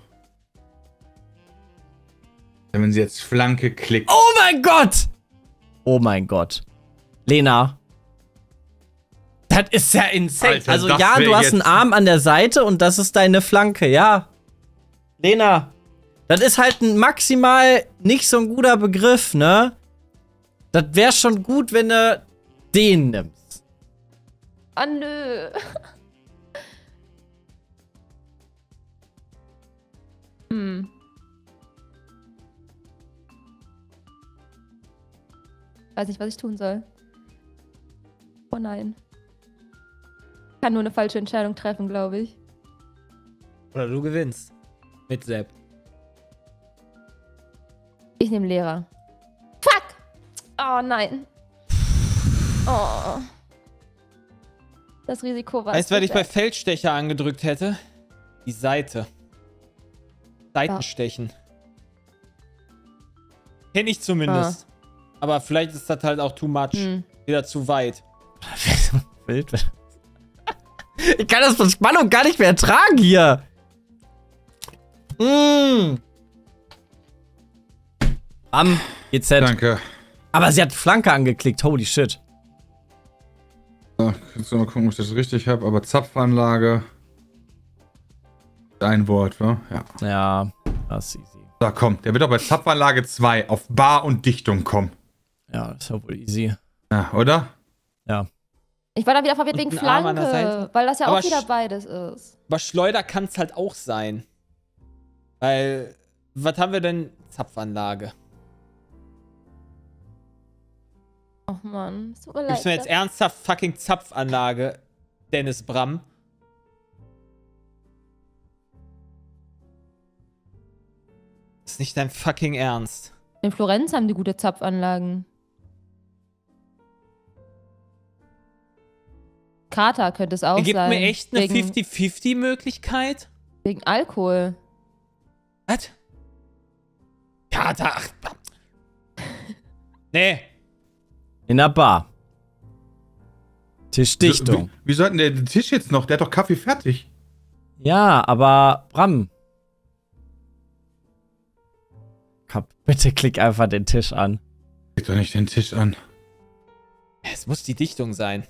Wenn sie jetzt Flanke klickt. Oh mein Gott! Oh mein Gott. Lena. Das ist ja insane. Alter, also das ja, wär du hast jetzt- einen Arm an der Seite und das ist deine Flanke, ja. Lena. Das ist halt ein maximal nicht so ein guter Begriff, ne? Das wäre schon gut, wenn du den nimmst. Ah, nö. hm. Weiß nicht, was ich tun soll. Oh nein. Ich kann nur eine falsche Entscheidung treffen, glaube ich. Oder du gewinnst. Mit Sepp. Ich nehme Lehrer. Fuck! Oh nein. Oh. Das Risiko war... Weißt du, was ich bei Feldstecher angedrückt hätte? Die Seite. Seitenstechen. Kenn ich zumindest. Ah. Aber vielleicht ist das halt auch too much. Hm. Wieder zu weit. Wild. Ich kann das von Spannung gar nicht mehr ertragen hier. Mm. Am G Z. Danke. Aber sie hat Flanke angeklickt. Holy shit. So, kannst du mal gucken, ob ich das richtig habe. Aber Zapfanlage. Ein Wort, wa? Ja. Ja, das ist easy. So, komm. Der wird doch bei Zapfanlage zwei auf Bar und Dichtung kommen. Ja, das ist ja wohl easy. Ja, oder? Ja. Ich war da wieder verwirrt wegen Flanke, weil das ja aber auch wieder beides ist. Aber Schleuder kann es halt auch sein. Weil, was haben wir denn? Zapfanlage. Ach man, es tut mir leid. Gibst du mir jetzt ernsthaft fucking Zapfanlage, Dennis Bram? Das ist nicht dein fucking Ernst. In Florenz haben die gute Zapfanlagen. Kater könnte es auch Gibt sein. mir echt eine wegen, fifty fifty Möglichkeit? Wegen Alkohol. Was? Kater. Ach. Nee. In der Bar. Tischdichtung. Wie, wie sollten der den Tisch jetzt noch? Der hat doch Kaffee fertig. Ja, aber Bram. Bitte klick einfach den Tisch an. Klick doch nicht den Tisch an. Es muss die Dichtung sein.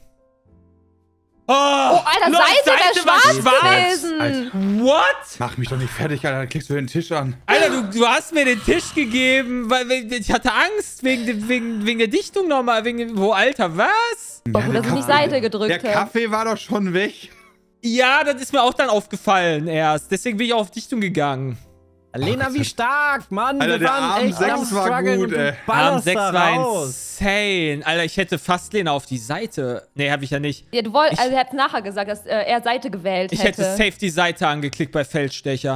Oh, Oh, Alter, Leute, Seite, Seite wäre war schwarz schwarz. gewesen. Alter. What? Mach mich doch nicht fertig, Alter. Dann klickst du den Tisch an. Alter, du, du hast mir den Tisch gegeben, weil weil ich hatte Angst wegen, dem- wegen, wegen der Dichtung nochmal. Wegen, wo, Alter, was? Oh, gut, dass ich nicht Seite gedrückt Der habe. Kaffee war doch schon weg. Ja, das ist mir auch dann aufgefallen erst. Deswegen bin ich auf Dichtung gegangen. Alena, Ach, wie stark, Mann. Alter, wir der waren Arm echt sechs am war struggeln gut, und du ey. ballerst Arm sechs da war raus. insane. Alter, ich hätte fast Lena auf die Seite. Nee, hab ich ja nicht. Ja, du wolltest, Ich- also er hat nachher gesagt, dass äh, er Seite gewählt Ich hätte. hätte safe die Seite angeklickt bei Feldstecher.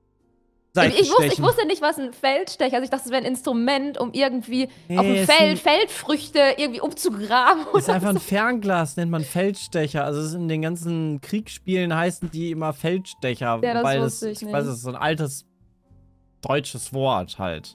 Ich, ich, wusste, ich Seitenstechen. wusste nicht, was ein Feldstecher ist. Also ich dachte, es wäre ein Instrument, um irgendwie Nee, auf dem ist Feld ein- Feldfrüchte irgendwie umzugraben. Das ist oder einfach ein so. Fernglas, nennt man Feldstecher. Also es ist in den ganzen Kriegsspielen heißen die immer Feldstecher. Ja, das weil wusste das, ich weiß, nicht. das ist so ein altes deutsches Wort halt.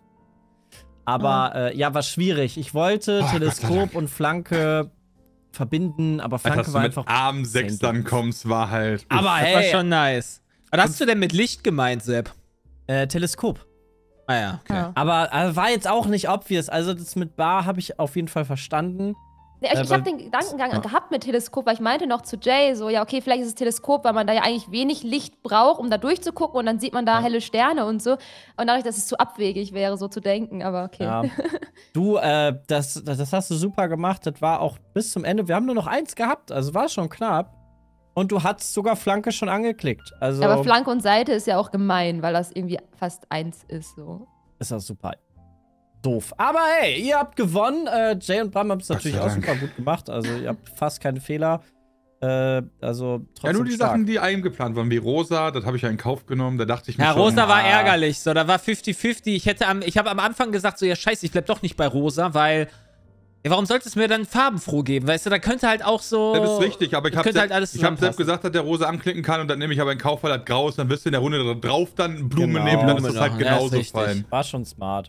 Aber äh, ja, war schwierig. Ich wollte Oh, Teleskop Gott sei Dank. und Flanke verbinden, aber Alter, Flanke dass war du mit einfach. Arm sechs dann kommst, war halt... Aber Das war hey, schon nice. Was hast du denn mit Licht gemeint, Sepp? äh, Teleskop. Ah ja, okay. Ja. Aber äh, war jetzt auch nicht obvious. Also das mit Bar habe ich auf jeden Fall verstanden. Nee, ich Äh, ich habe weil- den Gedankengang Ja. gehabt mit Teleskop, weil ich meinte noch zu Jay so, ja, okay, vielleicht ist es Teleskop, weil man da ja eigentlich wenig Licht braucht, um da durchzugucken und dann sieht man da Ja. helle Sterne und so. Und dadurch, dass es zu abwegig wäre, so zu denken, aber okay. Ja. Du, äh, das, das, das hast du super gemacht. Das war auch bis zum Ende. Wir haben nur noch eins gehabt, also war schon knapp. Und du hast sogar Flanke schon angeklickt. Also Aber Flanke und Seite ist ja auch gemein, weil das irgendwie fast eins ist so. ist das super doof. Aber hey, ihr habt gewonnen. Äh, Jay und Bram haben es Gott natürlich sei auch Dank. super gut gemacht. Also ihr habt fast keine Fehler. Äh, also trotzdem Ja, nur die stark. Sachen, die eingeplant waren, wie Rosa, das habe ich ja in Kauf genommen. Da dachte ich mir Ja, schon, Rosa war ah, ärgerlich. So, da war fifty fifty. Ich hätte am, ich habe am Anfang gesagt, so, ja, scheiße, ich bleib doch nicht bei Rosa, weil. Ja, warum sollte es mir dann farbenfroh geben? Weißt du, da könnte halt auch so. Das ist richtig, aber ich das habe könnte halt alles ich hab selbst zusammenpassen. gesagt, dass der Rosa anklicken kann und dann nehme ich aber in Kauf, weil das grau ist, dann wirst du in der Runde da drauf dann Blumen Genau. nehmen, dann ist Blumen das halt noch. Ja, ist genauso richtig. fein. War schon smart.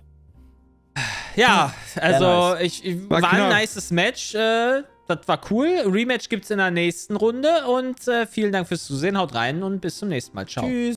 Ja, also nice. ich, ich War war ein knapp. nices Match. Äh, das war cool. Rematch gibt's in der nächsten Runde und äh, vielen Dank fürs Zusehen. Haut rein und bis zum nächsten Mal. Ciao. Tschüss.